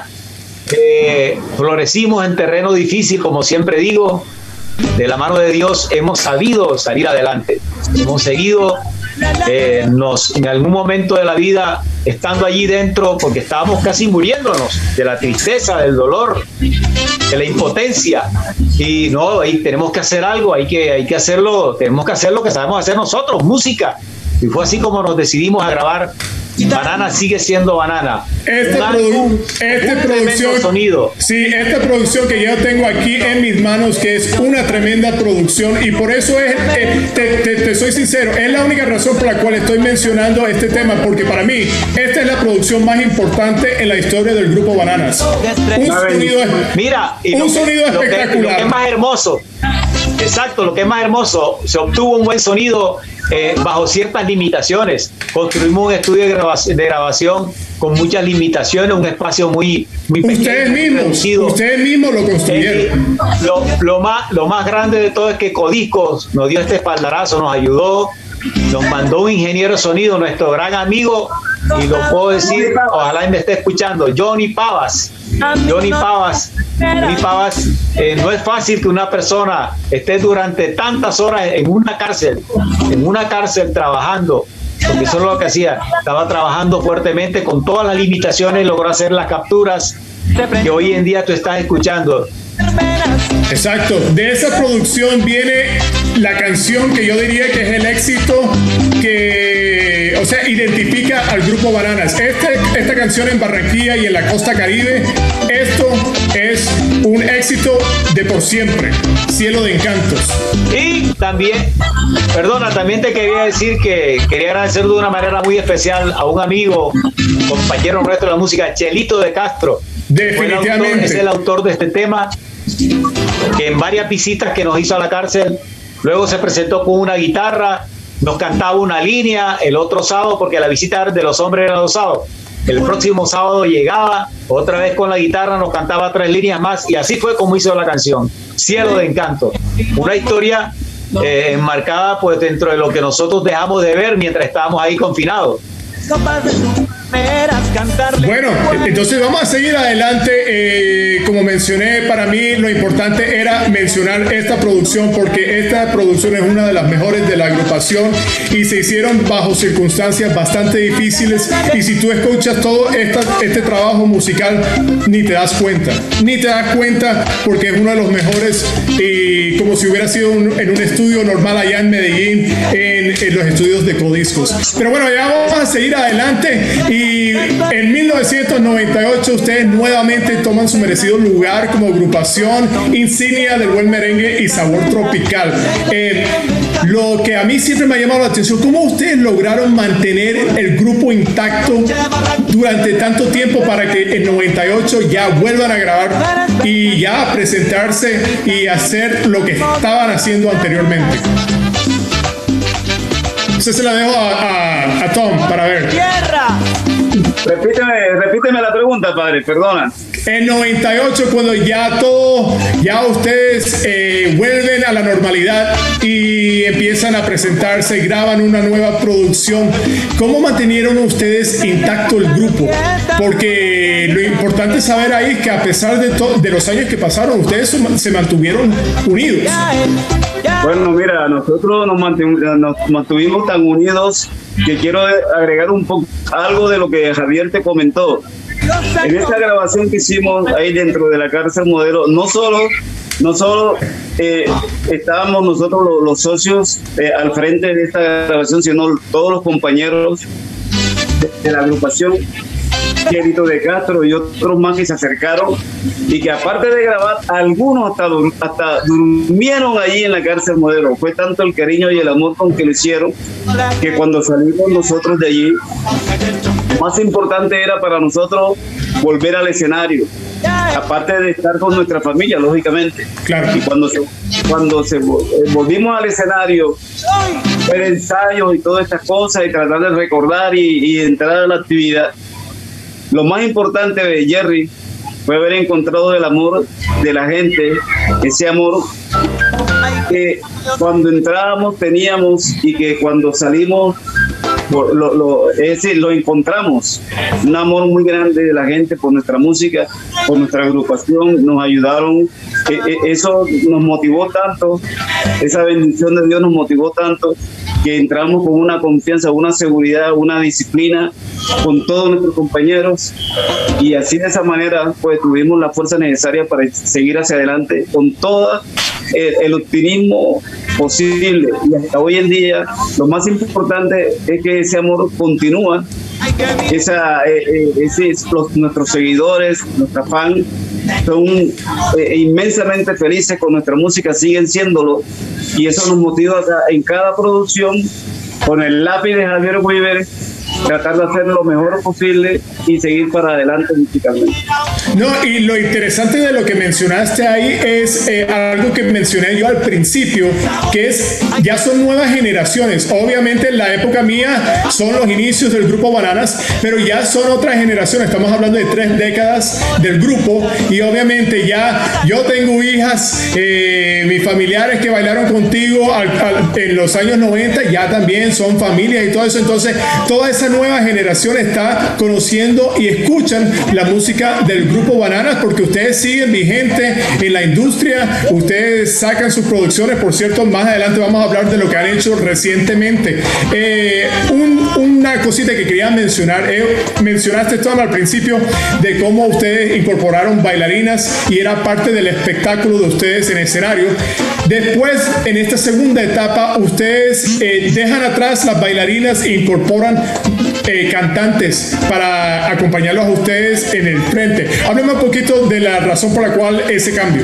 florecimos en terreno difícil, como siempre digo. De la mano de Dios hemos sabido salir adelante. Hemos seguido en algún momento de la vida estando allí dentro, porque estábamos casi muriéndonos de la tristeza, del dolor, la impotencia. Y no, ahí tenemos que hacer algo, hay que hacerlo, tenemos que hacer lo que sabemos hacer nosotros, música. Y fue así como nos decidimos a grabar Banana Sigue Siendo Banana. Esta producción que yo tengo aquí en mis manos, que es una tremenda producción, y por eso te soy sincero, es la única razón por la cual estoy mencionando este tema, porque para mí esta es la producción más importante en la historia del grupo Bananas. Un sonido espectacular. Lo que es más hermoso, exacto, lo que es más hermoso, se obtuvo un buen sonido bajo ciertas limitaciones. Construimos un estudio de grabación con muchas limitaciones, un espacio muy pequeño. Ustedes mismos lo construyeron. Lo más grande de todo es que Codiscos nos dio este espaldarazo, nos ayudó, nos mandó un ingeniero de sonido, nuestro gran amigo, y lo puedo decir, ojalá me esté escuchando, Johnny Pavas. No es fácil que una persona esté durante tantas horas en una cárcel trabajando, porque eso es lo que hacía, estaba trabajando fuertemente con todas las limitaciones, logró hacer las capturas que hoy en día tú estás escuchando. Exacto, de esa producción viene la canción que yo diría que es el éxito que, o sea, identifica al grupo Bananas. Esta canción en Barranquilla y en la costa Caribe, esto es un éxito de por siempre, Cielo de Encantos. Y también, también te quería decir que quería agradecer de una manera muy especial a un amigo, compañero nuestro de la música, Chelito de Castro. Definitivamente. Es el autor de este tema, que en varias visitas que nos hizo a la cárcel, luego se presentó con una guitarra, nos cantaba una línea el otro sábado, porque la visita de los hombres era los sábados. El próximo sábado llegaba otra vez con la guitarra, nos cantaba 3 líneas más, y así fue como hizo la canción, Cielo de Encanto. Una historia enmarcada pues dentro de lo que nosotros dejamos de ver mientras estábamos ahí confinados. Bueno, entonces vamos a seguir adelante. Como mencioné, para mí lo importante era mencionar esta producción, porque esta producción es una de las mejores de la agrupación y se hicieron bajo circunstancias bastante difíciles, y si tú escuchas todo este trabajo musical ni te das cuenta, porque es uno de los mejores, y como si hubiera sido en un estudio normal allá en Medellín, en los estudios de Codiscos. Pero bueno, ya vamos a seguir adelante. Y en 1998 ustedes nuevamente toman su merecido lugar como agrupación insignia del buen merengue y sabor tropical. Lo que a mí siempre me ha llamado la atención, ¿cómo ustedes lograron mantener el grupo intacto durante tanto tiempo para que en 98 ya vuelvan a grabar y ya presentarse y hacer lo que estaban haciendo anteriormente? Entonces se la dejo a Tom para ver. Repíteme la pregunta, padre, perdona. En 98, cuando ya ustedes vuelven a la normalidad y empiezan a presentarse, graban una nueva producción, ¿cómo mantenieron ustedes intacto el grupo? Porque lo importante saber ahí es que a pesar de los años que pasaron, ustedes se mantuvieron unidos. Bueno, mira, nosotros nos mantuvimos tan unidos que quiero agregar un poco algo de lo que Javier te comentó. En esta grabación que hicimos ahí dentro de la cárcel Modelo, no solo estábamos nosotros los socios al frente de esta grabación, sino todos los compañeros de la agrupación, Chelito de Castro y otros más que se acercaron, y que aparte de grabar, algunos hasta durmieron allí en la cárcel Modelo. Fue tanto el cariño y el amor con que lo hicieron, que cuando salimos nosotros de allí, lo más importante era para nosotros volver al escenario, aparte de estar con nuestra familia, lógicamente. Claro. Y cuando volvimos al escenario, ver ensayos y todas estas cosas, y tratar de recordar y entrar a la actividad, lo más importante de Jerry fue haber encontrado el amor de la gente, ese amor que cuando entrábamos teníamos y que cuando salimos lo encontramos. Un amor muy grande de la gente por nuestra música, por nuestra agrupación. Nos ayudaron, eso nos motivó tanto, esa bendición de Dios nos motivó tanto, que entramos con una confianza, una seguridad, una disciplina con todos nuestros compañeros, y así de esa manera pues tuvimos la fuerza necesaria para seguir hacia adelante con todo el optimismo posible, y hasta hoy en día lo más importante es que ese amor continúa. Nuestros seguidores, nuestros fans son inmensamente felices con nuestra música, siguen siéndolo, y eso nos motiva en cada producción con el lápiz de Javier Weaver, tratar de hacer lo mejor posible y seguir para adelante musicalmente. No, y lo interesante de lo que mencionaste ahí es algo que mencioné yo al principio, que es, ya son nuevas generaciones. Obviamente en la época mía son los inicios del grupo Bananas, pero ya son otras generaciones. Estamos hablando de 3 décadas del grupo, y obviamente ya yo tengo hijas, mis familiares que bailaron contigo en los años 90 ya también son familias y todo eso. Entonces toda esa nueva generación está conociendo y escuchan la música del grupo Bananas, porque ustedes siguen vigentes en la industria, ustedes sacan sus producciones. Por cierto, más adelante vamos a hablar de lo que han hecho recientemente. Una cosita que quería mencionar, mencionaste todo al principio de cómo ustedes incorporaron bailarinas y era parte del espectáculo de ustedes en escenario. Después, en esta segunda etapa, ustedes dejan atrás las bailarinas e incorporan cantantes para acompañarlos a ustedes en el frente. Háblame un poquito de la razón por la cual ese cambio.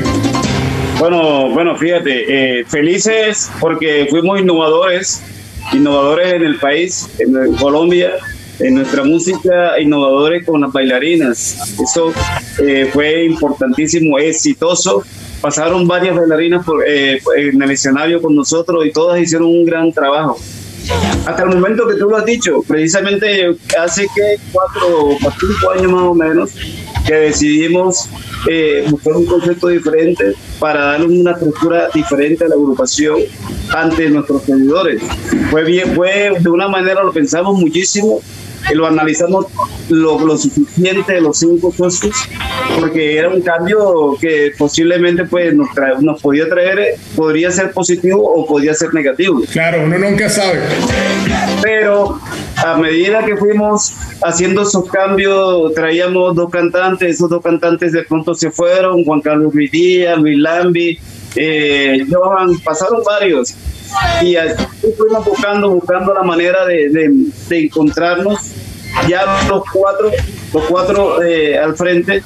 Bueno, fíjate, felices porque fuimos innovadores en el país, en Colombia, en nuestra música, innovadores con las bailarinas. Eso fue importantísimo, exitoso. Pasaron varias bailarinas en el escenario con nosotros y todas hicieron un gran trabajo. Hasta el momento que tú lo has dicho, precisamente hace 4 o 5 años más o menos, que decidimos buscar un concepto diferente para darle una estructura diferente a la agrupación ante nuestros seguidores. Fue de una manera, lo pensamos muchísimo, lo analizamos lo suficiente, los 5 socios, porque era un cambio que posiblemente pues nos podía traer, podría ser positivo o podría ser negativo. Claro, uno nunca sabe. Pero a medida que fuimos haciendo esos cambios, traíamos 2 cantantes, esos 2 cantantes de pronto se fueron, Juan Carlos Ruiz Díaz, Luis Lambi, Johan, pasaron varios. Y así fuimos buscando la manera de encontrarnos ya los cuatro al frente,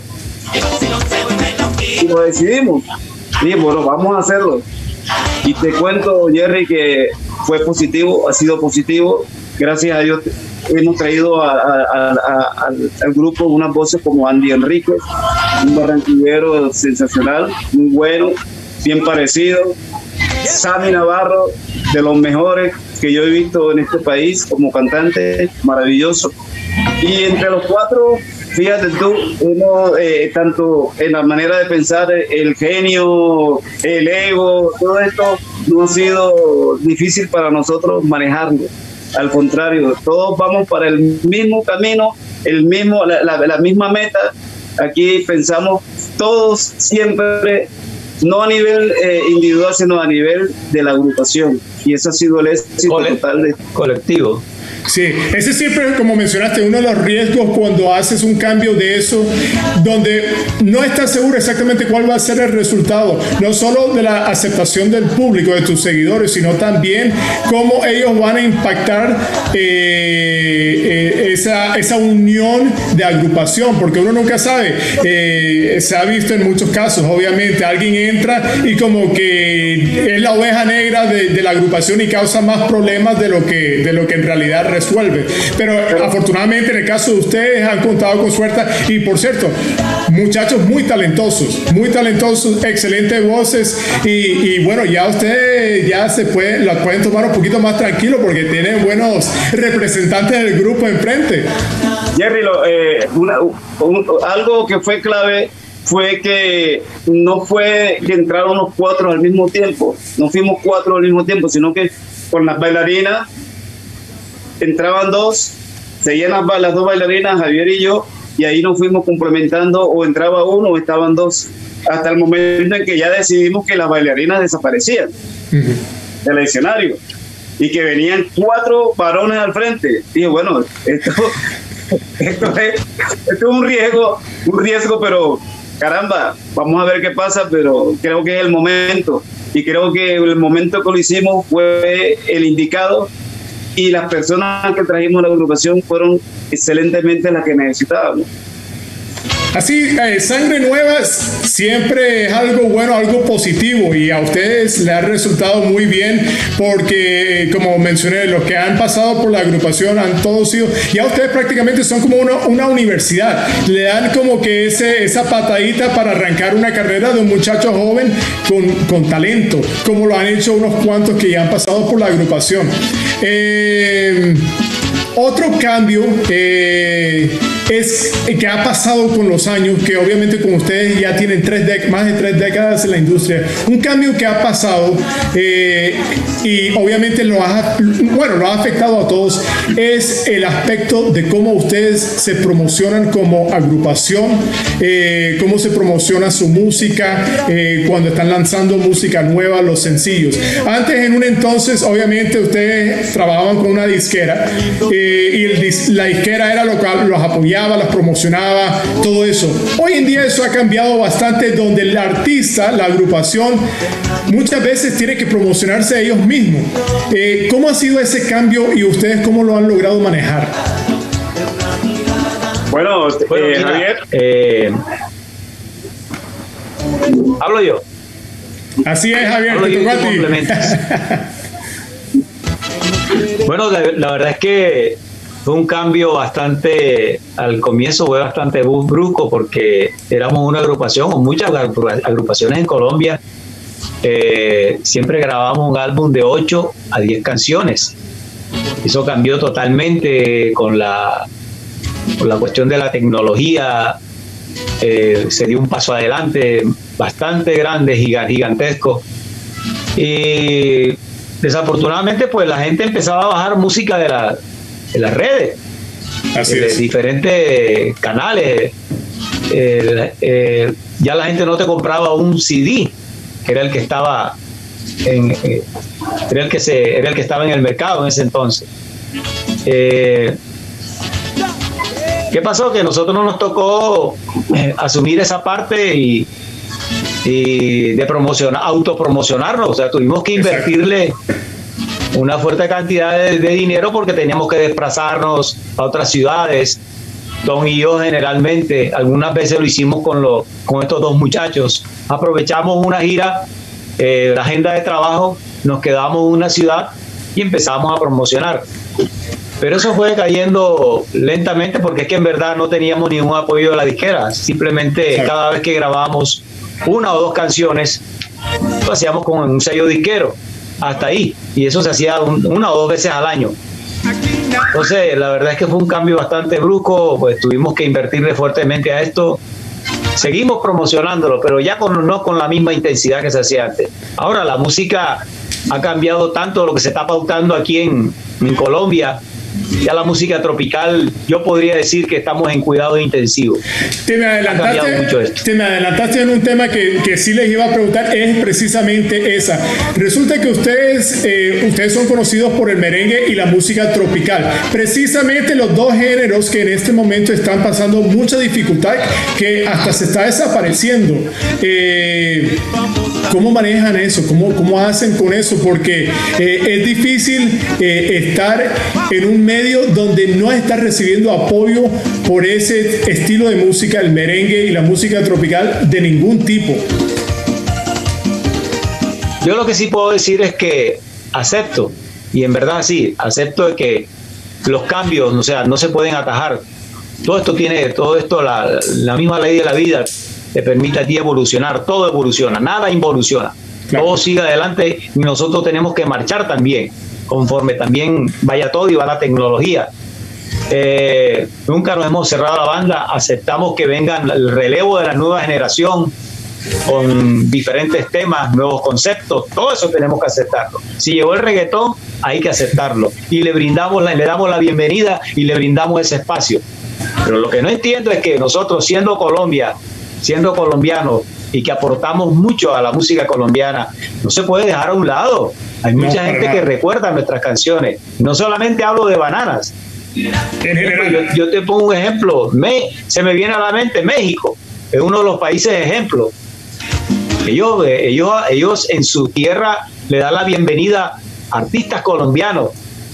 y lo decidimos. Y bueno, vamos a hacerlo. Y te cuento, Jerry, que fue positivo, ha sido positivo. Gracias a Dios hemos traído al grupo unas voces como Andy Enríquez, un barranquillero sensacional, muy bueno, bien parecido. Sammy Navarro, de los mejores que yo he visto en este país como cantante, maravilloso. Y entre los 4, fíjate tú, tanto en la manera de pensar, el genio, el ego, todo esto no ha sido difícil para nosotros manejarlo. Al contrario, todos vamos para el mismo camino, la misma meta. Aquí pensamos todos siempre, no a nivel individual, sino a nivel de la agrupación. Y eso ha sido el éxito total de colectivo. Sí, ese siempre, como mencionaste, uno de los riesgos cuando haces un cambio de eso, donde no estás seguro exactamente cuál va a ser el resultado, no solo de la aceptación del público, de tus seguidores, sino también cómo ellos van a impactar esa unión de agrupación, porque uno nunca sabe. Se ha visto en muchos casos, obviamente, alguien entra y como que es la oveja negra de la agrupación y causa más problemas de lo que en realidad resuelve. Pero afortunadamente en el caso de ustedes han contado con suerte. Y por cierto, muchachos muy talentosos, excelentes voces, y bueno, ya ustedes ya las pueden tomar un poquito más tranquilo porque tienen buenos representantes del grupo enfrente. Jerry, algo que fue clave fue que no fue que entraron los 4 al mismo tiempo, no fuimos 4 al mismo tiempo, sino que con las bailarinas entraban 2, seguían las 2 bailarinas, Javier y yo, y ahí nos fuimos complementando, o entraba 1 o estaban 2, hasta el momento en que ya decidimos que las bailarinas desaparecían del escenario. y que venían 4 varones al frente. Dije, bueno, esto es un riesgo, pero caramba, vamos a ver qué pasa, pero creo que es el momento, y creo que el momento que lo hicimos fue el indicado, y las personas que trajimos a la agrupación fueron excelentemente las que necesitábamos. Así, sangre nueva siempre es algo bueno, algo positivo, y a ustedes les ha resultado muy bien porque, como mencioné, los que han pasado por la agrupación han todos sido, ya ustedes prácticamente son como una universidad, le dan como que esa patadita para arrancar una carrera de un muchacho joven con talento, como lo han hecho unos cuantos que ya han pasado por la agrupación. Otro cambio es que ha pasado con los años, que obviamente con ustedes ya tienen más de 3 décadas en la industria. Un cambio que ha pasado y obviamente lo ha afectado a todos, es el aspecto de cómo ustedes se promocionan como agrupación, cómo se promociona su música cuando están lanzando música nueva, los sencillos. Antes, en un entonces, obviamente ustedes trabajaban con una disquera, y la disquera era local, los apoyaba, las promocionaba, todo eso. Hoy en día eso ha cambiado bastante, donde el artista, la agrupación, muchas veces tiene que promocionarse a ellos mismos. ¿Cómo ha sido ese cambio y ustedes cómo lo han logrado manejar? Bueno, Javier. Hablo yo. Así es, Javier, te tocó a ti. Bueno, la verdad es que fue un cambio bastante, al comienzo fue bastante brusco, porque éramos una agrupación, o muchas agrupaciones en Colombia, siempre grabábamos un álbum de 8 a 10 canciones. Eso cambió totalmente con la cuestión de la tecnología. Se dio un paso adelante bastante grande, gigantesco, y desafortunadamente pues la gente empezaba a bajar música de las redes, de diferentes canales. Ya la gente no te compraba un CD, que era el que estaba era el que estaba en el mercado en ese entonces. ¿Qué pasó? Que a nosotros no nos tocó asumir esa parte y de autopromocionarnos. O sea, tuvimos que invertirle una fuerte cantidad de dinero, porque teníamos que desplazarnos a otras ciudades. Tom y yo generalmente, algunas veces lo hicimos con estos 2 muchachos. Aprovechamos una gira, la agenda de trabajo, nos quedamos en una ciudad y empezamos a promocionar. Pero eso fue cayendo lentamente, porque es que en verdad no teníamos ningún apoyo de la disquera. Simplemente cada vez que grabábamos 1 o 2 canciones, lo hacíamos con un sello disquero, hasta ahí, y eso se hacía 1 o 2 veces al año. Entonces la verdad es que fue un cambio bastante brusco, pues tuvimos que invertirle fuertemente a esto. Seguimos promocionándolo, pero ya no con la misma intensidad que se hacía antes. Ahora la música ha cambiado tanto, lo que se está pautando aquí en Colombia. Ya la música tropical, yo podría decir que estamos en cuidado intensivo. Te me adelantaste en un tema que sí les iba a preguntar, es precisamente esa. Resulta que ustedes son conocidos por el merengue y la música tropical. Precisamente los 2 géneros que en este momento están pasando mucha dificultad, que hasta se está desapareciendo. ¿Cómo manejan eso? ¿Cómo hacen con eso? Porque es difícil estar en un medio donde no está recibiendo apoyo por ese estilo de música, el merengue y la música tropical, de ningún tipo. Yo lo que sí puedo decir es que acepto, y en verdad sí, acepto de que los cambios, o sea, no se pueden atajar. Todo esto, la misma ley de la vida te permite a ti evolucionar. Todo evoluciona, nada involuciona. Claro. Todo sigue adelante, y nosotros tenemos que marchar también, conforme también vaya todo y va la tecnología. Nunca nos hemos cerrado la banda, aceptamos que vengan el relevo de la nueva generación con diferentes temas, nuevos conceptos, todo eso tenemos que aceptarlo. Si llegó el reggaetón, hay que aceptarlo, y le damos la bienvenida y le brindamos ese espacio. Pero lo que no entiendo es que nosotros, siendo colombianos y que aportamos mucho a la música colombiana, no se puede dejar a un lado. Hay mucha gente que recuerda nuestras canciones. No solamente hablo de Bananas. Yo te pongo un ejemplo. Se me viene a la mente México. Es uno de los países ejemplos. Ellos en su tierra le dan la bienvenida a artistas colombianos,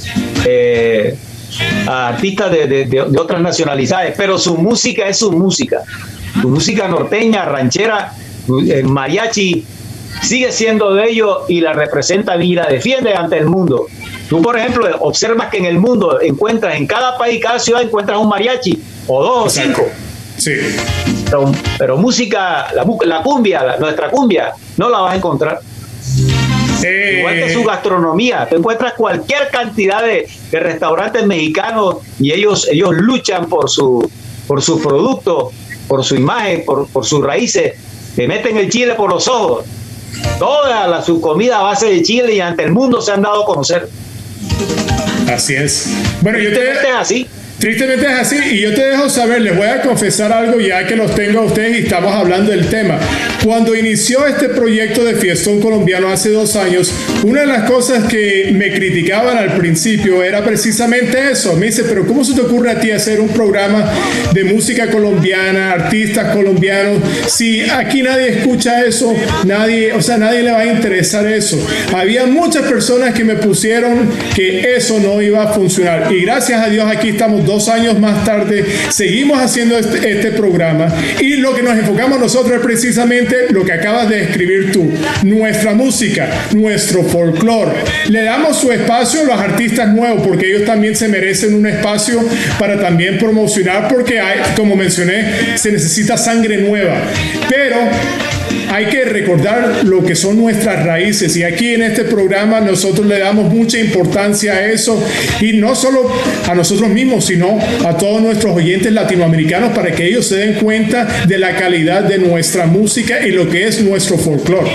a artistas de otras nacionalidades, pero su música es su música. Su música norteña, ranchera, mariachi, sigue siendo de ellos y la representa y la defiende ante el mundo. Tú, por ejemplo, observas que en el mundo encuentras, en cada país, cada ciudad encuentras un mariachi, o 2 o 5. Sí. Pero música, la cumbia, nuestra cumbia, no la vas a encontrar. Igual que su gastronomía, tú encuentras cualquier cantidad de restaurantes mexicanos y ellos luchan por su producto, por su imagen, por sus raíces. Te meten el chile por los ojos. Toda su comida a base de chile y ante el mundo se han dado a conocer. Así es. Bueno, tristemente es así. Tristemente es así, y yo te dejo saber, les voy a confesar algo ya que los tengo a ustedes y estamos hablando del tema. Cuando inició este proyecto de Fiestón Colombiano hace 2 años, una de las cosas que me criticaban al principio era precisamente eso. Me dice, pero ¿cómo se te ocurre a ti hacer un programa de música colombiana, artistas colombianos, si aquí nadie escucha eso, nadie le va a interesar eso? Había muchas personas que me pusieron que eso no iba a funcionar, y gracias a Dios aquí estamos 2 años más tarde, seguimos haciendo este programa, y lo que nos enfocamos nosotros es precisamente lo que acabas de describir tú, nuestra música, nuestro folclore. Le damos su espacio a los artistas nuevos porque ellos también se merecen un espacio para también promocionar, porque hay, como mencioné, se necesita sangre nueva, pero hay que recordar lo que son nuestras raíces, y aquí en este programa nosotros le damos mucha importancia a eso, y no solo a nosotros mismos, sino a todos nuestros oyentes latinoamericanos, para que ellos se den cuenta de la calidad de nuestra música y lo que es nuestro folclore.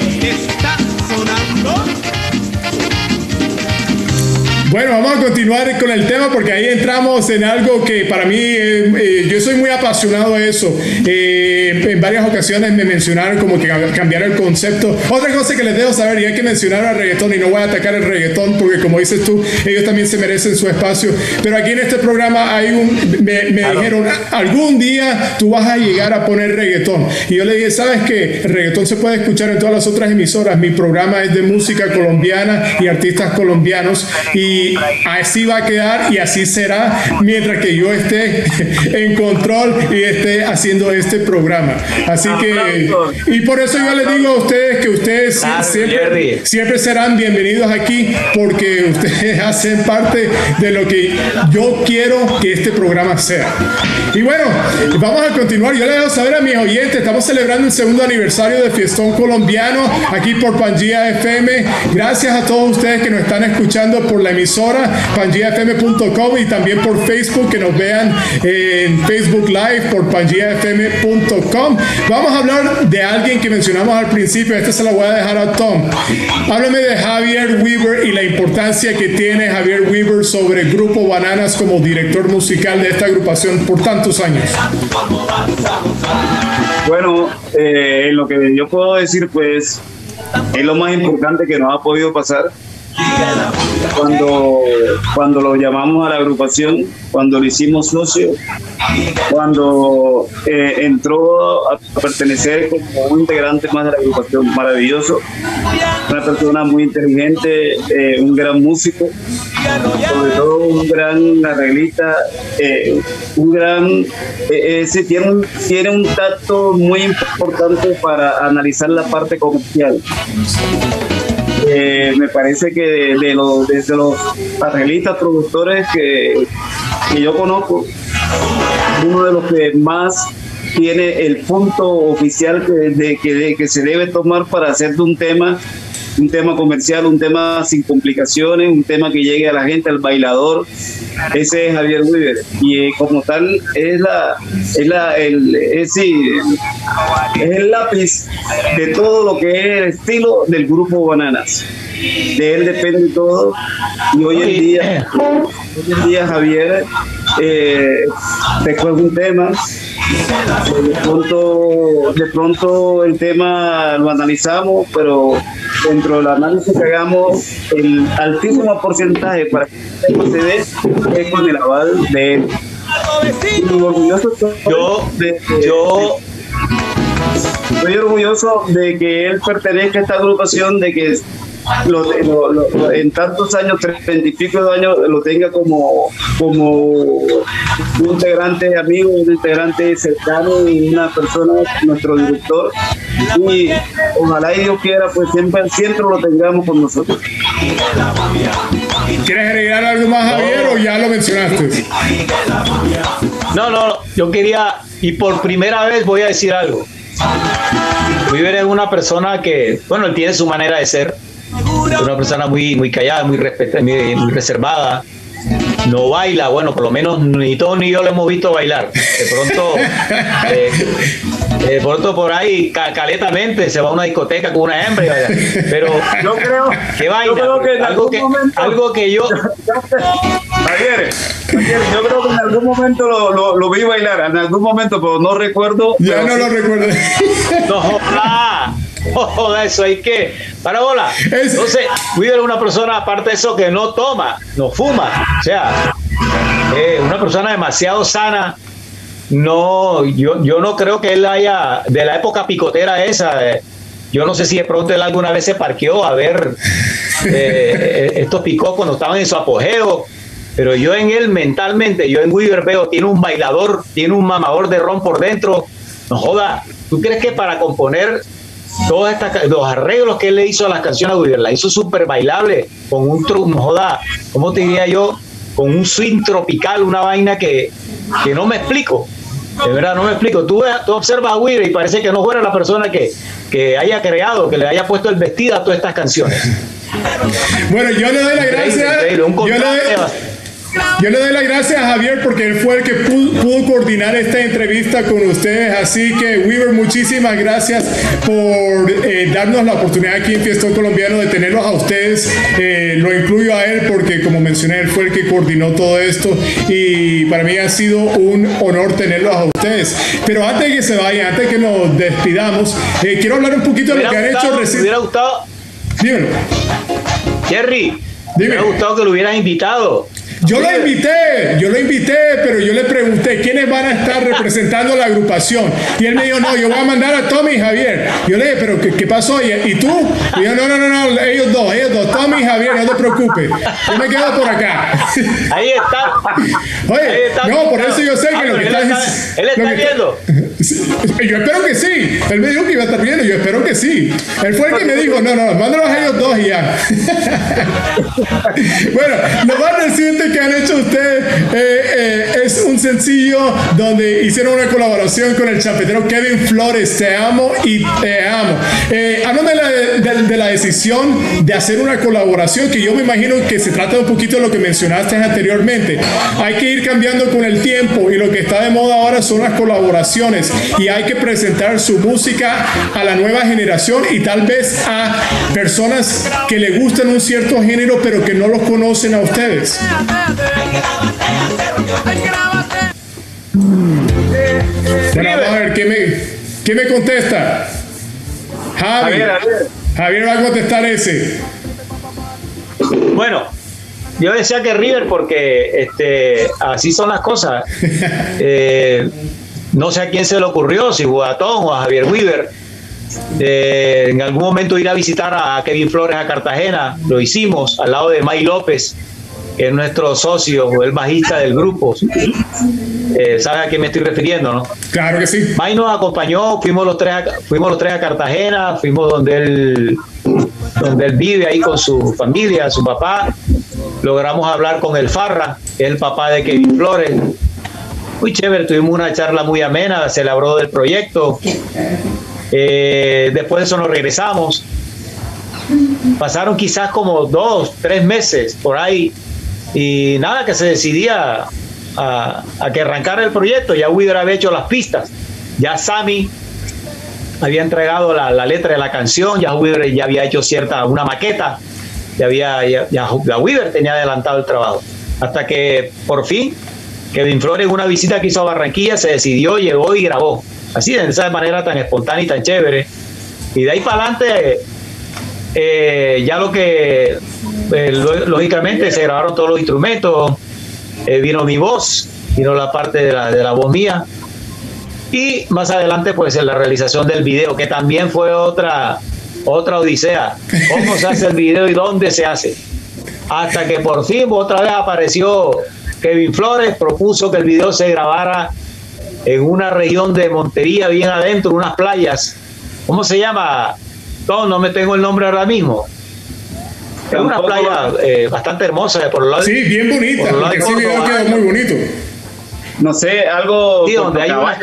Bueno, vamos a continuar con el tema, porque ahí entramos en algo que para mí, yo soy muy apasionado de eso. En varias ocasiones me mencionaron como que cambiar el concepto. Otra cosa que les dejo saber, y hay que mencionar al reggaetón, y no voy a atacar el reggaetón porque, como dices tú, ellos también se merecen su espacio, pero aquí en este programa hay me dijeron, algún día tú vas a llegar a poner reggaetón, y yo le dije, ¿sabes qué? El reggaetón se puede escuchar en todas las otras emisoras. Mi programa es de música colombiana y artistas colombianos, y así va a quedar y así será mientras que yo esté en control y esté haciendo este programa. Así que, y por eso yo les digo a ustedes que ustedes siempre serán bienvenidos aquí, porque ustedes hacen parte de lo que yo quiero que este programa sea. Y bueno, vamos a continuar. Yo les dejo saber a mis oyentes, estamos celebrando el 2º aniversario de Fiestón Colombiano aquí por Pangea FM. Gracias a todos ustedes que nos están escuchando por la emisora pangeafm.com, y también por Facebook, que nos vean en Facebook Live por pangeafm.com. Vamos a hablar de alguien que mencionamos al principio. Esta se la voy a dejar a Tom. Háblame de Javier Weaver y la importancia que tiene Javier Weaver sobre el Grupo Bananas como director musical de esta agrupación por tantos años. Bueno, lo que yo puedo decir, pues, es lo más importante que nos ha podido pasar. Cuando lo llamamos a la agrupación, cuando lo hicimos socio, cuando entró a pertenecer como un integrante más de la agrupación. Maravilloso, una persona muy inteligente, un gran músico, sobre todo un gran arreglista, tiene un tacto muy importante para analizar la parte comercial. Me parece que desde los arreglistas, productores que yo conozco, uno de los que más tiene el punto oficial que se debe tomar para hacer de un tema comercial, un tema sin complicaciones, un tema que llegue a la gente, al bailador. Ese es Javier Weaver, y como tal es el lápiz de todo lo que es el estilo del Grupo Bananas. De él depende todo, y hoy en día Javier te juega un tema, De pronto el tema lo analizamos, pero dentro del análisis que hagamos, el altísimo porcentaje para que se dé es con el aval de él. Estoy orgulloso de que él pertenezca a esta agrupación, de que en tantos años, 30 y pico de años, lo tenga como un integrante amigo, un integrante cercano y una persona, nuestro director. Y ojalá y Dios quiera, pues siempre lo tengamos con nosotros. ¿Quieres agregar algo más, Javier, o ya lo mencionaste? No, yo quería, y por primera vez voy a decir algo. Weaver es una persona que, bueno, él tiene su manera de ser, es una persona muy callada, muy reservada, no baila, bueno, por lo menos ni todos ni yo lo hemos visto bailar. De pronto por ahí caletamente se va a una discoteca con una hembra y baila. Pero yo creo que baila, algo que yo Javier, yo creo que en algún momento lo vi bailar, en algún momento, pero no recuerdo. Ya no lo recuerdo. No, eso hay que parabola. Entonces, Weaver es una persona, aparte de eso, que no toma, no fuma, o sea, una persona demasiado sana. No, yo no creo que él haya, de la época picotera esa, yo no sé si de pronto él alguna vez se parqueó a ver estos picos cuando estaban en su apogeo, pero yo en él mentalmente, yo en Weaver veo, tiene un bailador, tiene un mamador de ron por dentro. No joda, ¿tú crees que para componer todos los arreglos que él le hizo a las canciones a Weaver, la hizo súper bailable, con no joda, ¿cómo te diría yo? Con un swing tropical, una vaina que no me explico. De verdad, no me explico. Tú observas a Weaver y parece que no fuera la persona que haya creado, que le haya puesto el vestido a todas estas canciones. Bueno, yo le doy las gracias. Yo le doy las gracias a Javier porque él fue el que pudo coordinar esta entrevista con ustedes. Así que, Weaver, muchísimas gracias por darnos la oportunidad aquí en Fiestón Colombiano de tenerlos a ustedes. Lo incluyo a él porque, como mencioné, él fue el que coordinó todo esto y para mí ha sido un honor tenerlos a ustedes. Pero antes de que se vayan, antes de que nos despidamos, quiero hablar un poquito de lo que han hecho recientemente. Me hubiera gustado. Dímelo. Jerry, me hubiera gustado que lo hubieras invitado. Yo lo invité, pero yo le pregunté quiénes van a estar representando la agrupación. Y él me dijo, no, yo voy a mandar a Tommy y Javier. Yo le dije, pero ¿qué pasó? ¿Y tú? Y yo, no, ellos dos, Tommy y Javier, no te preocupes. Yo me quedo por acá. Ahí está. Oye, ahí está, no, por eso yo sé que lo que está diciendo. Él está viendo. Yo espero que sí. Él me dijo que iba a estar viendo, yo espero que sí. Él fue el que me dijo, no, mándalos a ellos dos y ya. Bueno, lo más reciente que han hecho ustedes es un sencillo donde hicieron una colaboración con el champetero Kevin Flores. Te amo y te amo. Háblame de la decisión de hacer una colaboración, que yo me imagino que se trata un poquito de lo que mencionaste anteriormente. Hay que ir cambiando con el tiempo y lo que está de moda ahora son las colaboraciones y hay que presentar su música a la nueva generación y tal vez a personas que le gustan un cierto género pero que no los conocen a ustedes. Bueno, vamos a ver, ¿qué me contesta? Javier va a contestar ese. Bueno, yo decía que River porque así son las cosas. No sé a quién se le ocurrió, si fue a Tom o a Javier Weaver, en algún momento ir a visitar a Kevin Flores a Cartagena. Lo hicimos al lado de May López, que es nuestro socio, el bajista del grupo. ¿Sabe a qué me estoy refiriendo, no? Claro que sí. May nos acompañó, fuimos los tres a Cartagena, fuimos donde él vive ahí con su familia, su papá. Logramos hablar con el Farra, que es el papá de Kevin Flores. Muy chévere, tuvimos una charla muy amena, se elaboró del proyecto. Después de eso nos regresamos. Pasaron quizás como 2-3 meses por ahí y nada, que se decidía a que arrancara el proyecto. Ya Weaver había hecho las pistas, ya Sammy había entregado la letra de la canción, ya Weaver ya había hecho una maqueta, ya Weaver tenía adelantado el trabajo, hasta que por fin Kevin Flores, en una visita que hizo a Barranquilla, se decidió, llegó y grabó. Así, de esa manera tan espontánea y tan chévere. Y de ahí para adelante, ya lo que, lógicamente, se grabaron todos los instrumentos, vino mi voz, vino la parte de la voz mía. Y más adelante, pues, en la realización del video, que también fue otra odisea. ¿Cómo se hace el video y dónde se hace? Hasta que por fin otra vez apareció Kevin Flores, propuso que el video se grabara en una región de Montería, bien adentro, unas playas. ¿Cómo se llama? No me tengo el nombre ahora mismo. Es una playa bastante hermosa por el lado. Sí, bien bonita, porque ese video quedó muy bonito. No sé, algo... Sí, donde hay unas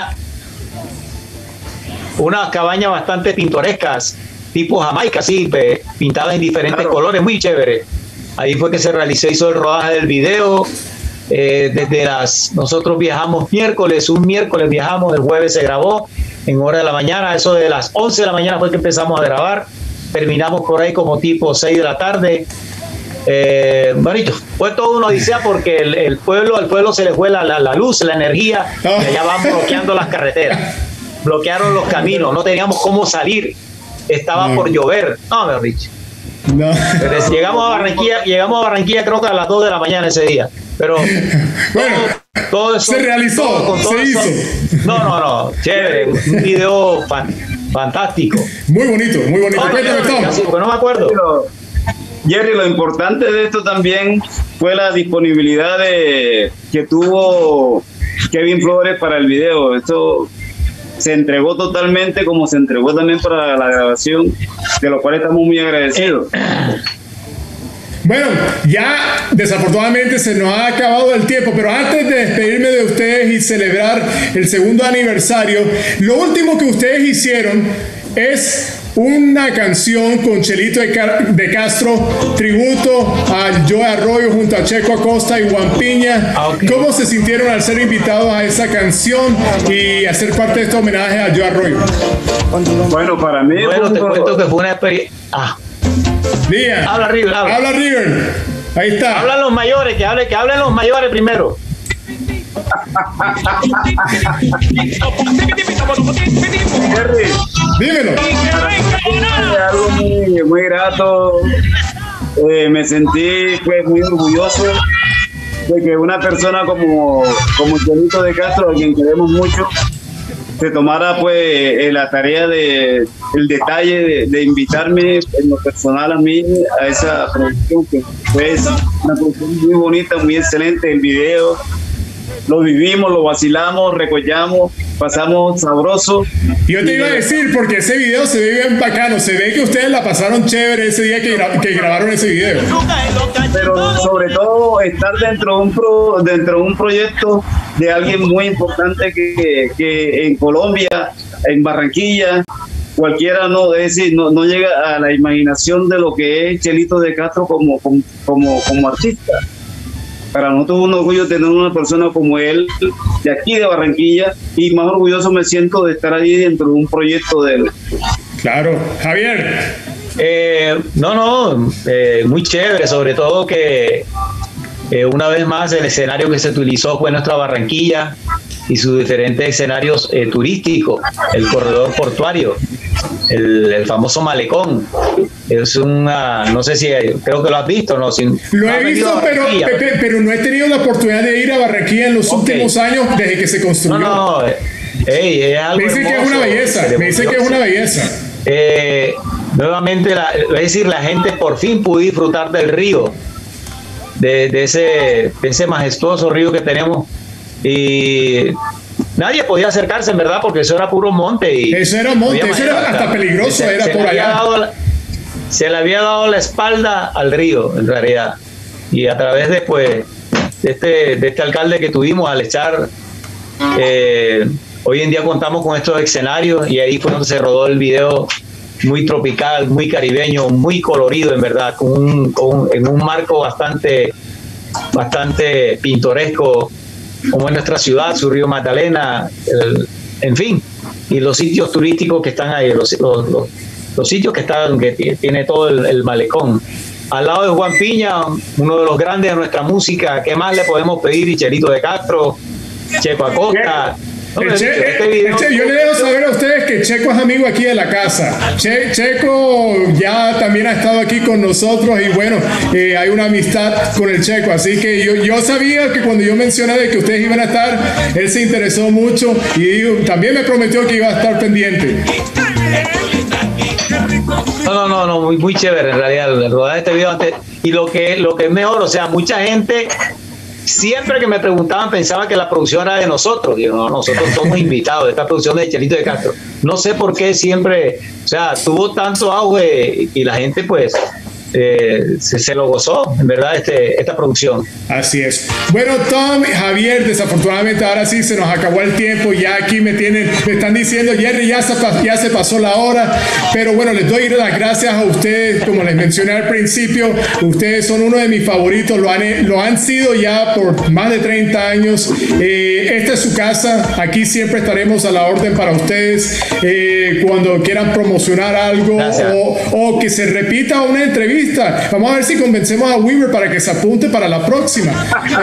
cabañas bastante pintorescas, tipo Jamaica, así, pintadas en diferentes colores, muy chévere. Ahí fue que se hizo el rodaje del video. Nosotros viajamos un miércoles viajamos, el jueves se grabó en hora de la mañana, eso de las 11 de la mañana fue que empezamos a grabar, terminamos por ahí como tipo 6 de la tarde. Bonito, fue todo una odisea porque al pueblo se le fue la luz, la energía, y allá van bloqueando las carreteras, bloquearon los caminos, no teníamos cómo salir, estaba por llover, mejor dicho. Llegamos a Barranquilla creo que a las 2 de la mañana ese día, pero bueno, todo eso se realizó, se hizo. No, chévere, un video fantástico, muy bonito. Porque no me acuerdo. Jerry, lo importante de esto también fue la disponibilidad que tuvo Kevin Flores para el video. Esto se entregó totalmente, como se entregó también para la grabación, de lo cual estamos muy agradecidos. Bueno, ya desafortunadamente se nos ha acabado el tiempo, pero antes de despedirme de ustedes y celebrar el 2º aniversario, lo último que ustedes hicieron es una canción con Chelito de Castro, tributo a Joe Arroyo junto a Checo Acosta y Juan Piña. Okay. ¿Cómo se sintieron al ser invitados a esa canción y hacer parte de este homenaje a Joe Arroyo? Bueno, para mí... Bueno, te cuento que fue una experiencia... Habla River. Habla River. Ahí está. Hablan los mayores, que hablen los mayores primero. Jerry, dímelo. Algo muy grato. Me sentí pues muy orgulloso de que una persona como Chelito de Castro, a quien queremos mucho, se tomara pues la tarea el detalle de invitarme en lo personal a mí a esa producción, que fue una producción muy bonita, muy excelente. El video lo vivimos, lo vacilamos, recollamos, pasamos sabroso. Yo te iba a decir, porque ese video se ve bien bacano, se ve que ustedes la pasaron chévere ese día que grabaron ese video. Pero sobre todo estar dentro de un proyecto de alguien muy importante que en Colombia, en Barranquilla, cualquiera no llega a la imaginación de lo que es Chelito de Castro como artista. Para nosotros es un orgullo tener una persona como él, de aquí de Barranquilla, y más orgulloso me siento de estar ahí dentro de un proyecto de él. Claro. Javier. Muy chévere, sobre todo que una vez más el escenario que se utilizó fue nuestra Barranquilla y sus diferentes escenarios turísticos, el corredor portuario, el famoso malecón. Es no sé si, creo que lo has visto, ¿no? Lo he visto, pero no he tenido la oportunidad de ir a Barranquilla en los últimos años desde que se construyó. Es algo me dicen que es una belleza. Nuevamente, la gente por fin pudo disfrutar del río, de ese majestuoso río que tenemos, y nadie podía acercarse, en verdad, porque eso era puro monte. Eso era monte, eso era hasta peligroso, era por allá. Se le había dado la espalda al río, en realidad. Y a través de este alcalde que tuvimos, al echar, hoy en día contamos con estos escenarios, y ahí fue donde se rodó el video, muy tropical, muy caribeño, muy colorido, en verdad, en un marco bastante pintoresco, como en nuestra ciudad, su río Magdalena, en fin, y los sitios turísticos que están ahí, los sitios que tiene todo el malecón. al lado de Juan Piña, uno de los grandes de nuestra música. ¿Qué más le podemos pedir? Y Chelito de Castro, Checo Acosta. Yo le dejo saber a ustedes que Checo es amigo aquí de la casa. Checo ya también ha estado aquí con nosotros y bueno, hay una amistad con el Checo, así que yo sabía que cuando yo mencioné de que ustedes iban a estar, él se interesó mucho y también me prometió que iba a estar pendiente. No, muy chévere en realidad el rodar este video antes. Y lo que es mejor, o sea, mucha gente siempre que me preguntaban pensaba que la producción era de nosotros. Digo, no, nosotros somos invitados de esta producción de Chelito de Castro. No sé por qué siempre, o sea, tuvo tanto auge y la gente pues se lo gozó, en verdad, esta producción. Así es. Bueno, Tom, Javier, desafortunadamente ahora sí se nos acabó el tiempo. Ya aquí me están diciendo, Jerry, ya se pasó la hora. Pero bueno, les doy las gracias a ustedes. Como les mencioné al principio, ustedes son uno de mis favoritos. Lo han sido ya por más de 30 años. Esta es su casa. Aquí siempre estaremos a la orden para ustedes. Cuando quieran promocionar algo o que se repita una entrevista. Vamos a ver si convencemos a Weaver para que se apunte para la próxima.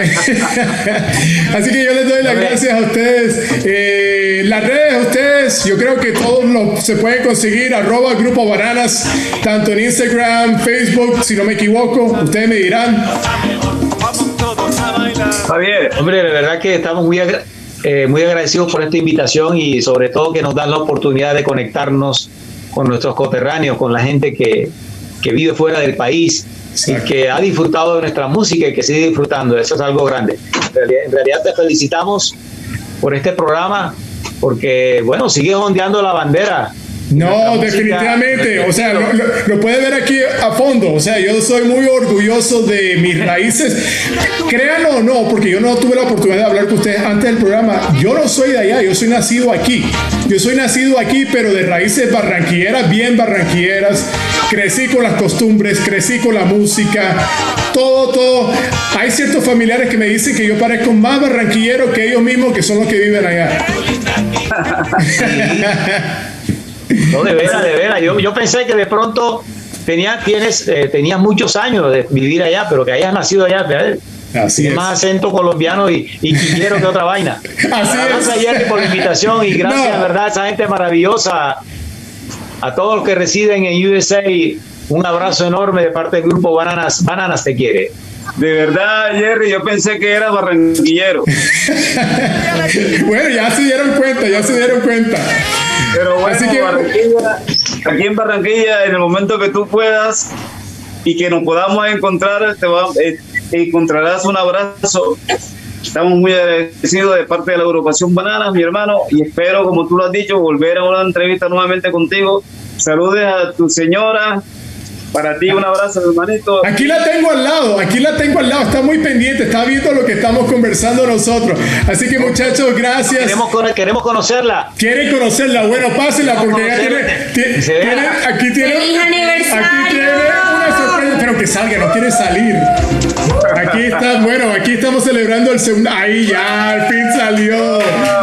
Así que yo les doy las gracias a ustedes. Las redes de ustedes, yo creo que todos se pueden conseguir @Grupo Bananas, tanto en Instagram, Facebook, si no me equivoco. Ustedes me dirán. Javier, hombre, de verdad que estamos muy agradecidos por esta invitación y sobre todo que nos dan la oportunidad de conectarnos con nuestros coterráneos, con la gente que vive fuera del país. Exacto. Y que ha disfrutado de nuestra música y que sigue disfrutando. Eso es algo grande. En realidad te felicitamos por este programa porque, bueno, sigues ondeando la bandera. No, definitivamente, o sea, lo puede ver aquí a fondo, o sea, yo soy muy orgulloso de mis raíces, créanlo o no, porque yo no tuve la oportunidad de hablar con ustedes antes del programa, yo no soy de allá, yo soy nacido aquí, pero de raíces barranquilleras, bien barranquilleras, crecí con las costumbres, crecí con la música, todo, hay ciertos familiares que me dicen que yo parezco más barranquillero que ellos mismos, que son los que viven allá. No, de veras. Yo pensé que de pronto tenías muchos años de vivir allá, pero que hayas nacido allá, ¿verdad? Así es. Más acento colombiano y quiero que otra vaina. Gracias, Jerry, por la invitación y gracias, ¿verdad? A esa gente maravillosa, a todos los que residen en USA. Un abrazo enorme de parte del Grupo Bananas. Bananas te quiere. De verdad, Jerry, yo pensé que era barranquillero. Bueno, ya se dieron cuenta. Pero bueno, así que aquí en Barranquilla, en el momento que tú puedas y que nos podamos encontrar, encontrarás un abrazo. Estamos muy agradecidos de parte de la agrupación Bananas, mi hermano, y espero, como tú lo has dicho, volver a una entrevista nuevamente contigo. Saludes a tu señora. Para ti un abrazo, hermanito. Aquí la tengo al lado, está muy pendiente, está viendo lo que estamos conversando nosotros. Así que muchachos, gracias. Queremos conocerla. ¿Quieren conocerla? Bueno, pásenla porque ya aquí tiene una sorpresa, pero que salga, no quiere salir. Aquí está, bueno, aquí estamos celebrando el segundo. Ahí ya, al fin salió.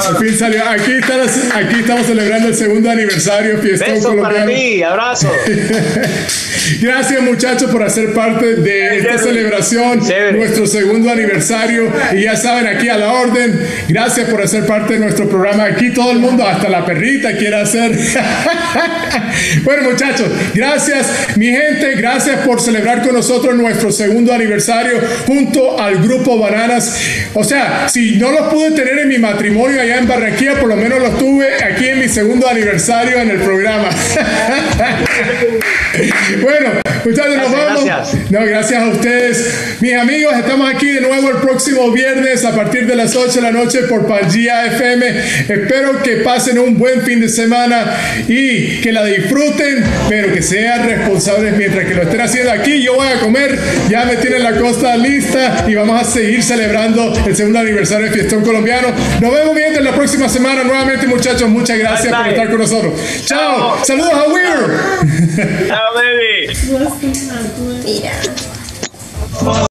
Aquí estamos celebrando el segundo aniversario Fiestón Besos Colombiano. Para ti, abrazo. Gracias, muchachos, por hacer parte de esta celebración, nuestro segundo aniversario. Y ya saben, aquí a la orden. Gracias por hacer parte de nuestro programa. Aquí todo el mundo, hasta la perrita quiere hacer. Bueno, muchachos, gracias, mi gente. Gracias por celebrar con nosotros nuestro segundo aniversario junto al Grupo Bananas. O sea, si no los pude tener en mi matrimonio allá en Barranquilla, por lo menos los tuve aquí en mi segundo aniversario en el programa. Bueno, muchachos, nos vamos. Gracias. No, gracias a ustedes. Mis amigos, estamos aquí de nuevo el próximo viernes a partir de las 8 de la noche por Pangea FM. Espero que pasen un buen fin de semana y que la disfruten, pero que sean responsables mientras que lo estén haciendo. Aquí yo voy a comer, ya me tienen la costa lista y vamos a seguir celebrando el segundo aniversario de Fiestón Colombiano. Nos vemos bien en la próxima semana nuevamente, muchachos. Muchas gracias por estar con nosotros. Chao. Saludos a Weir. Chao, baby. Mira.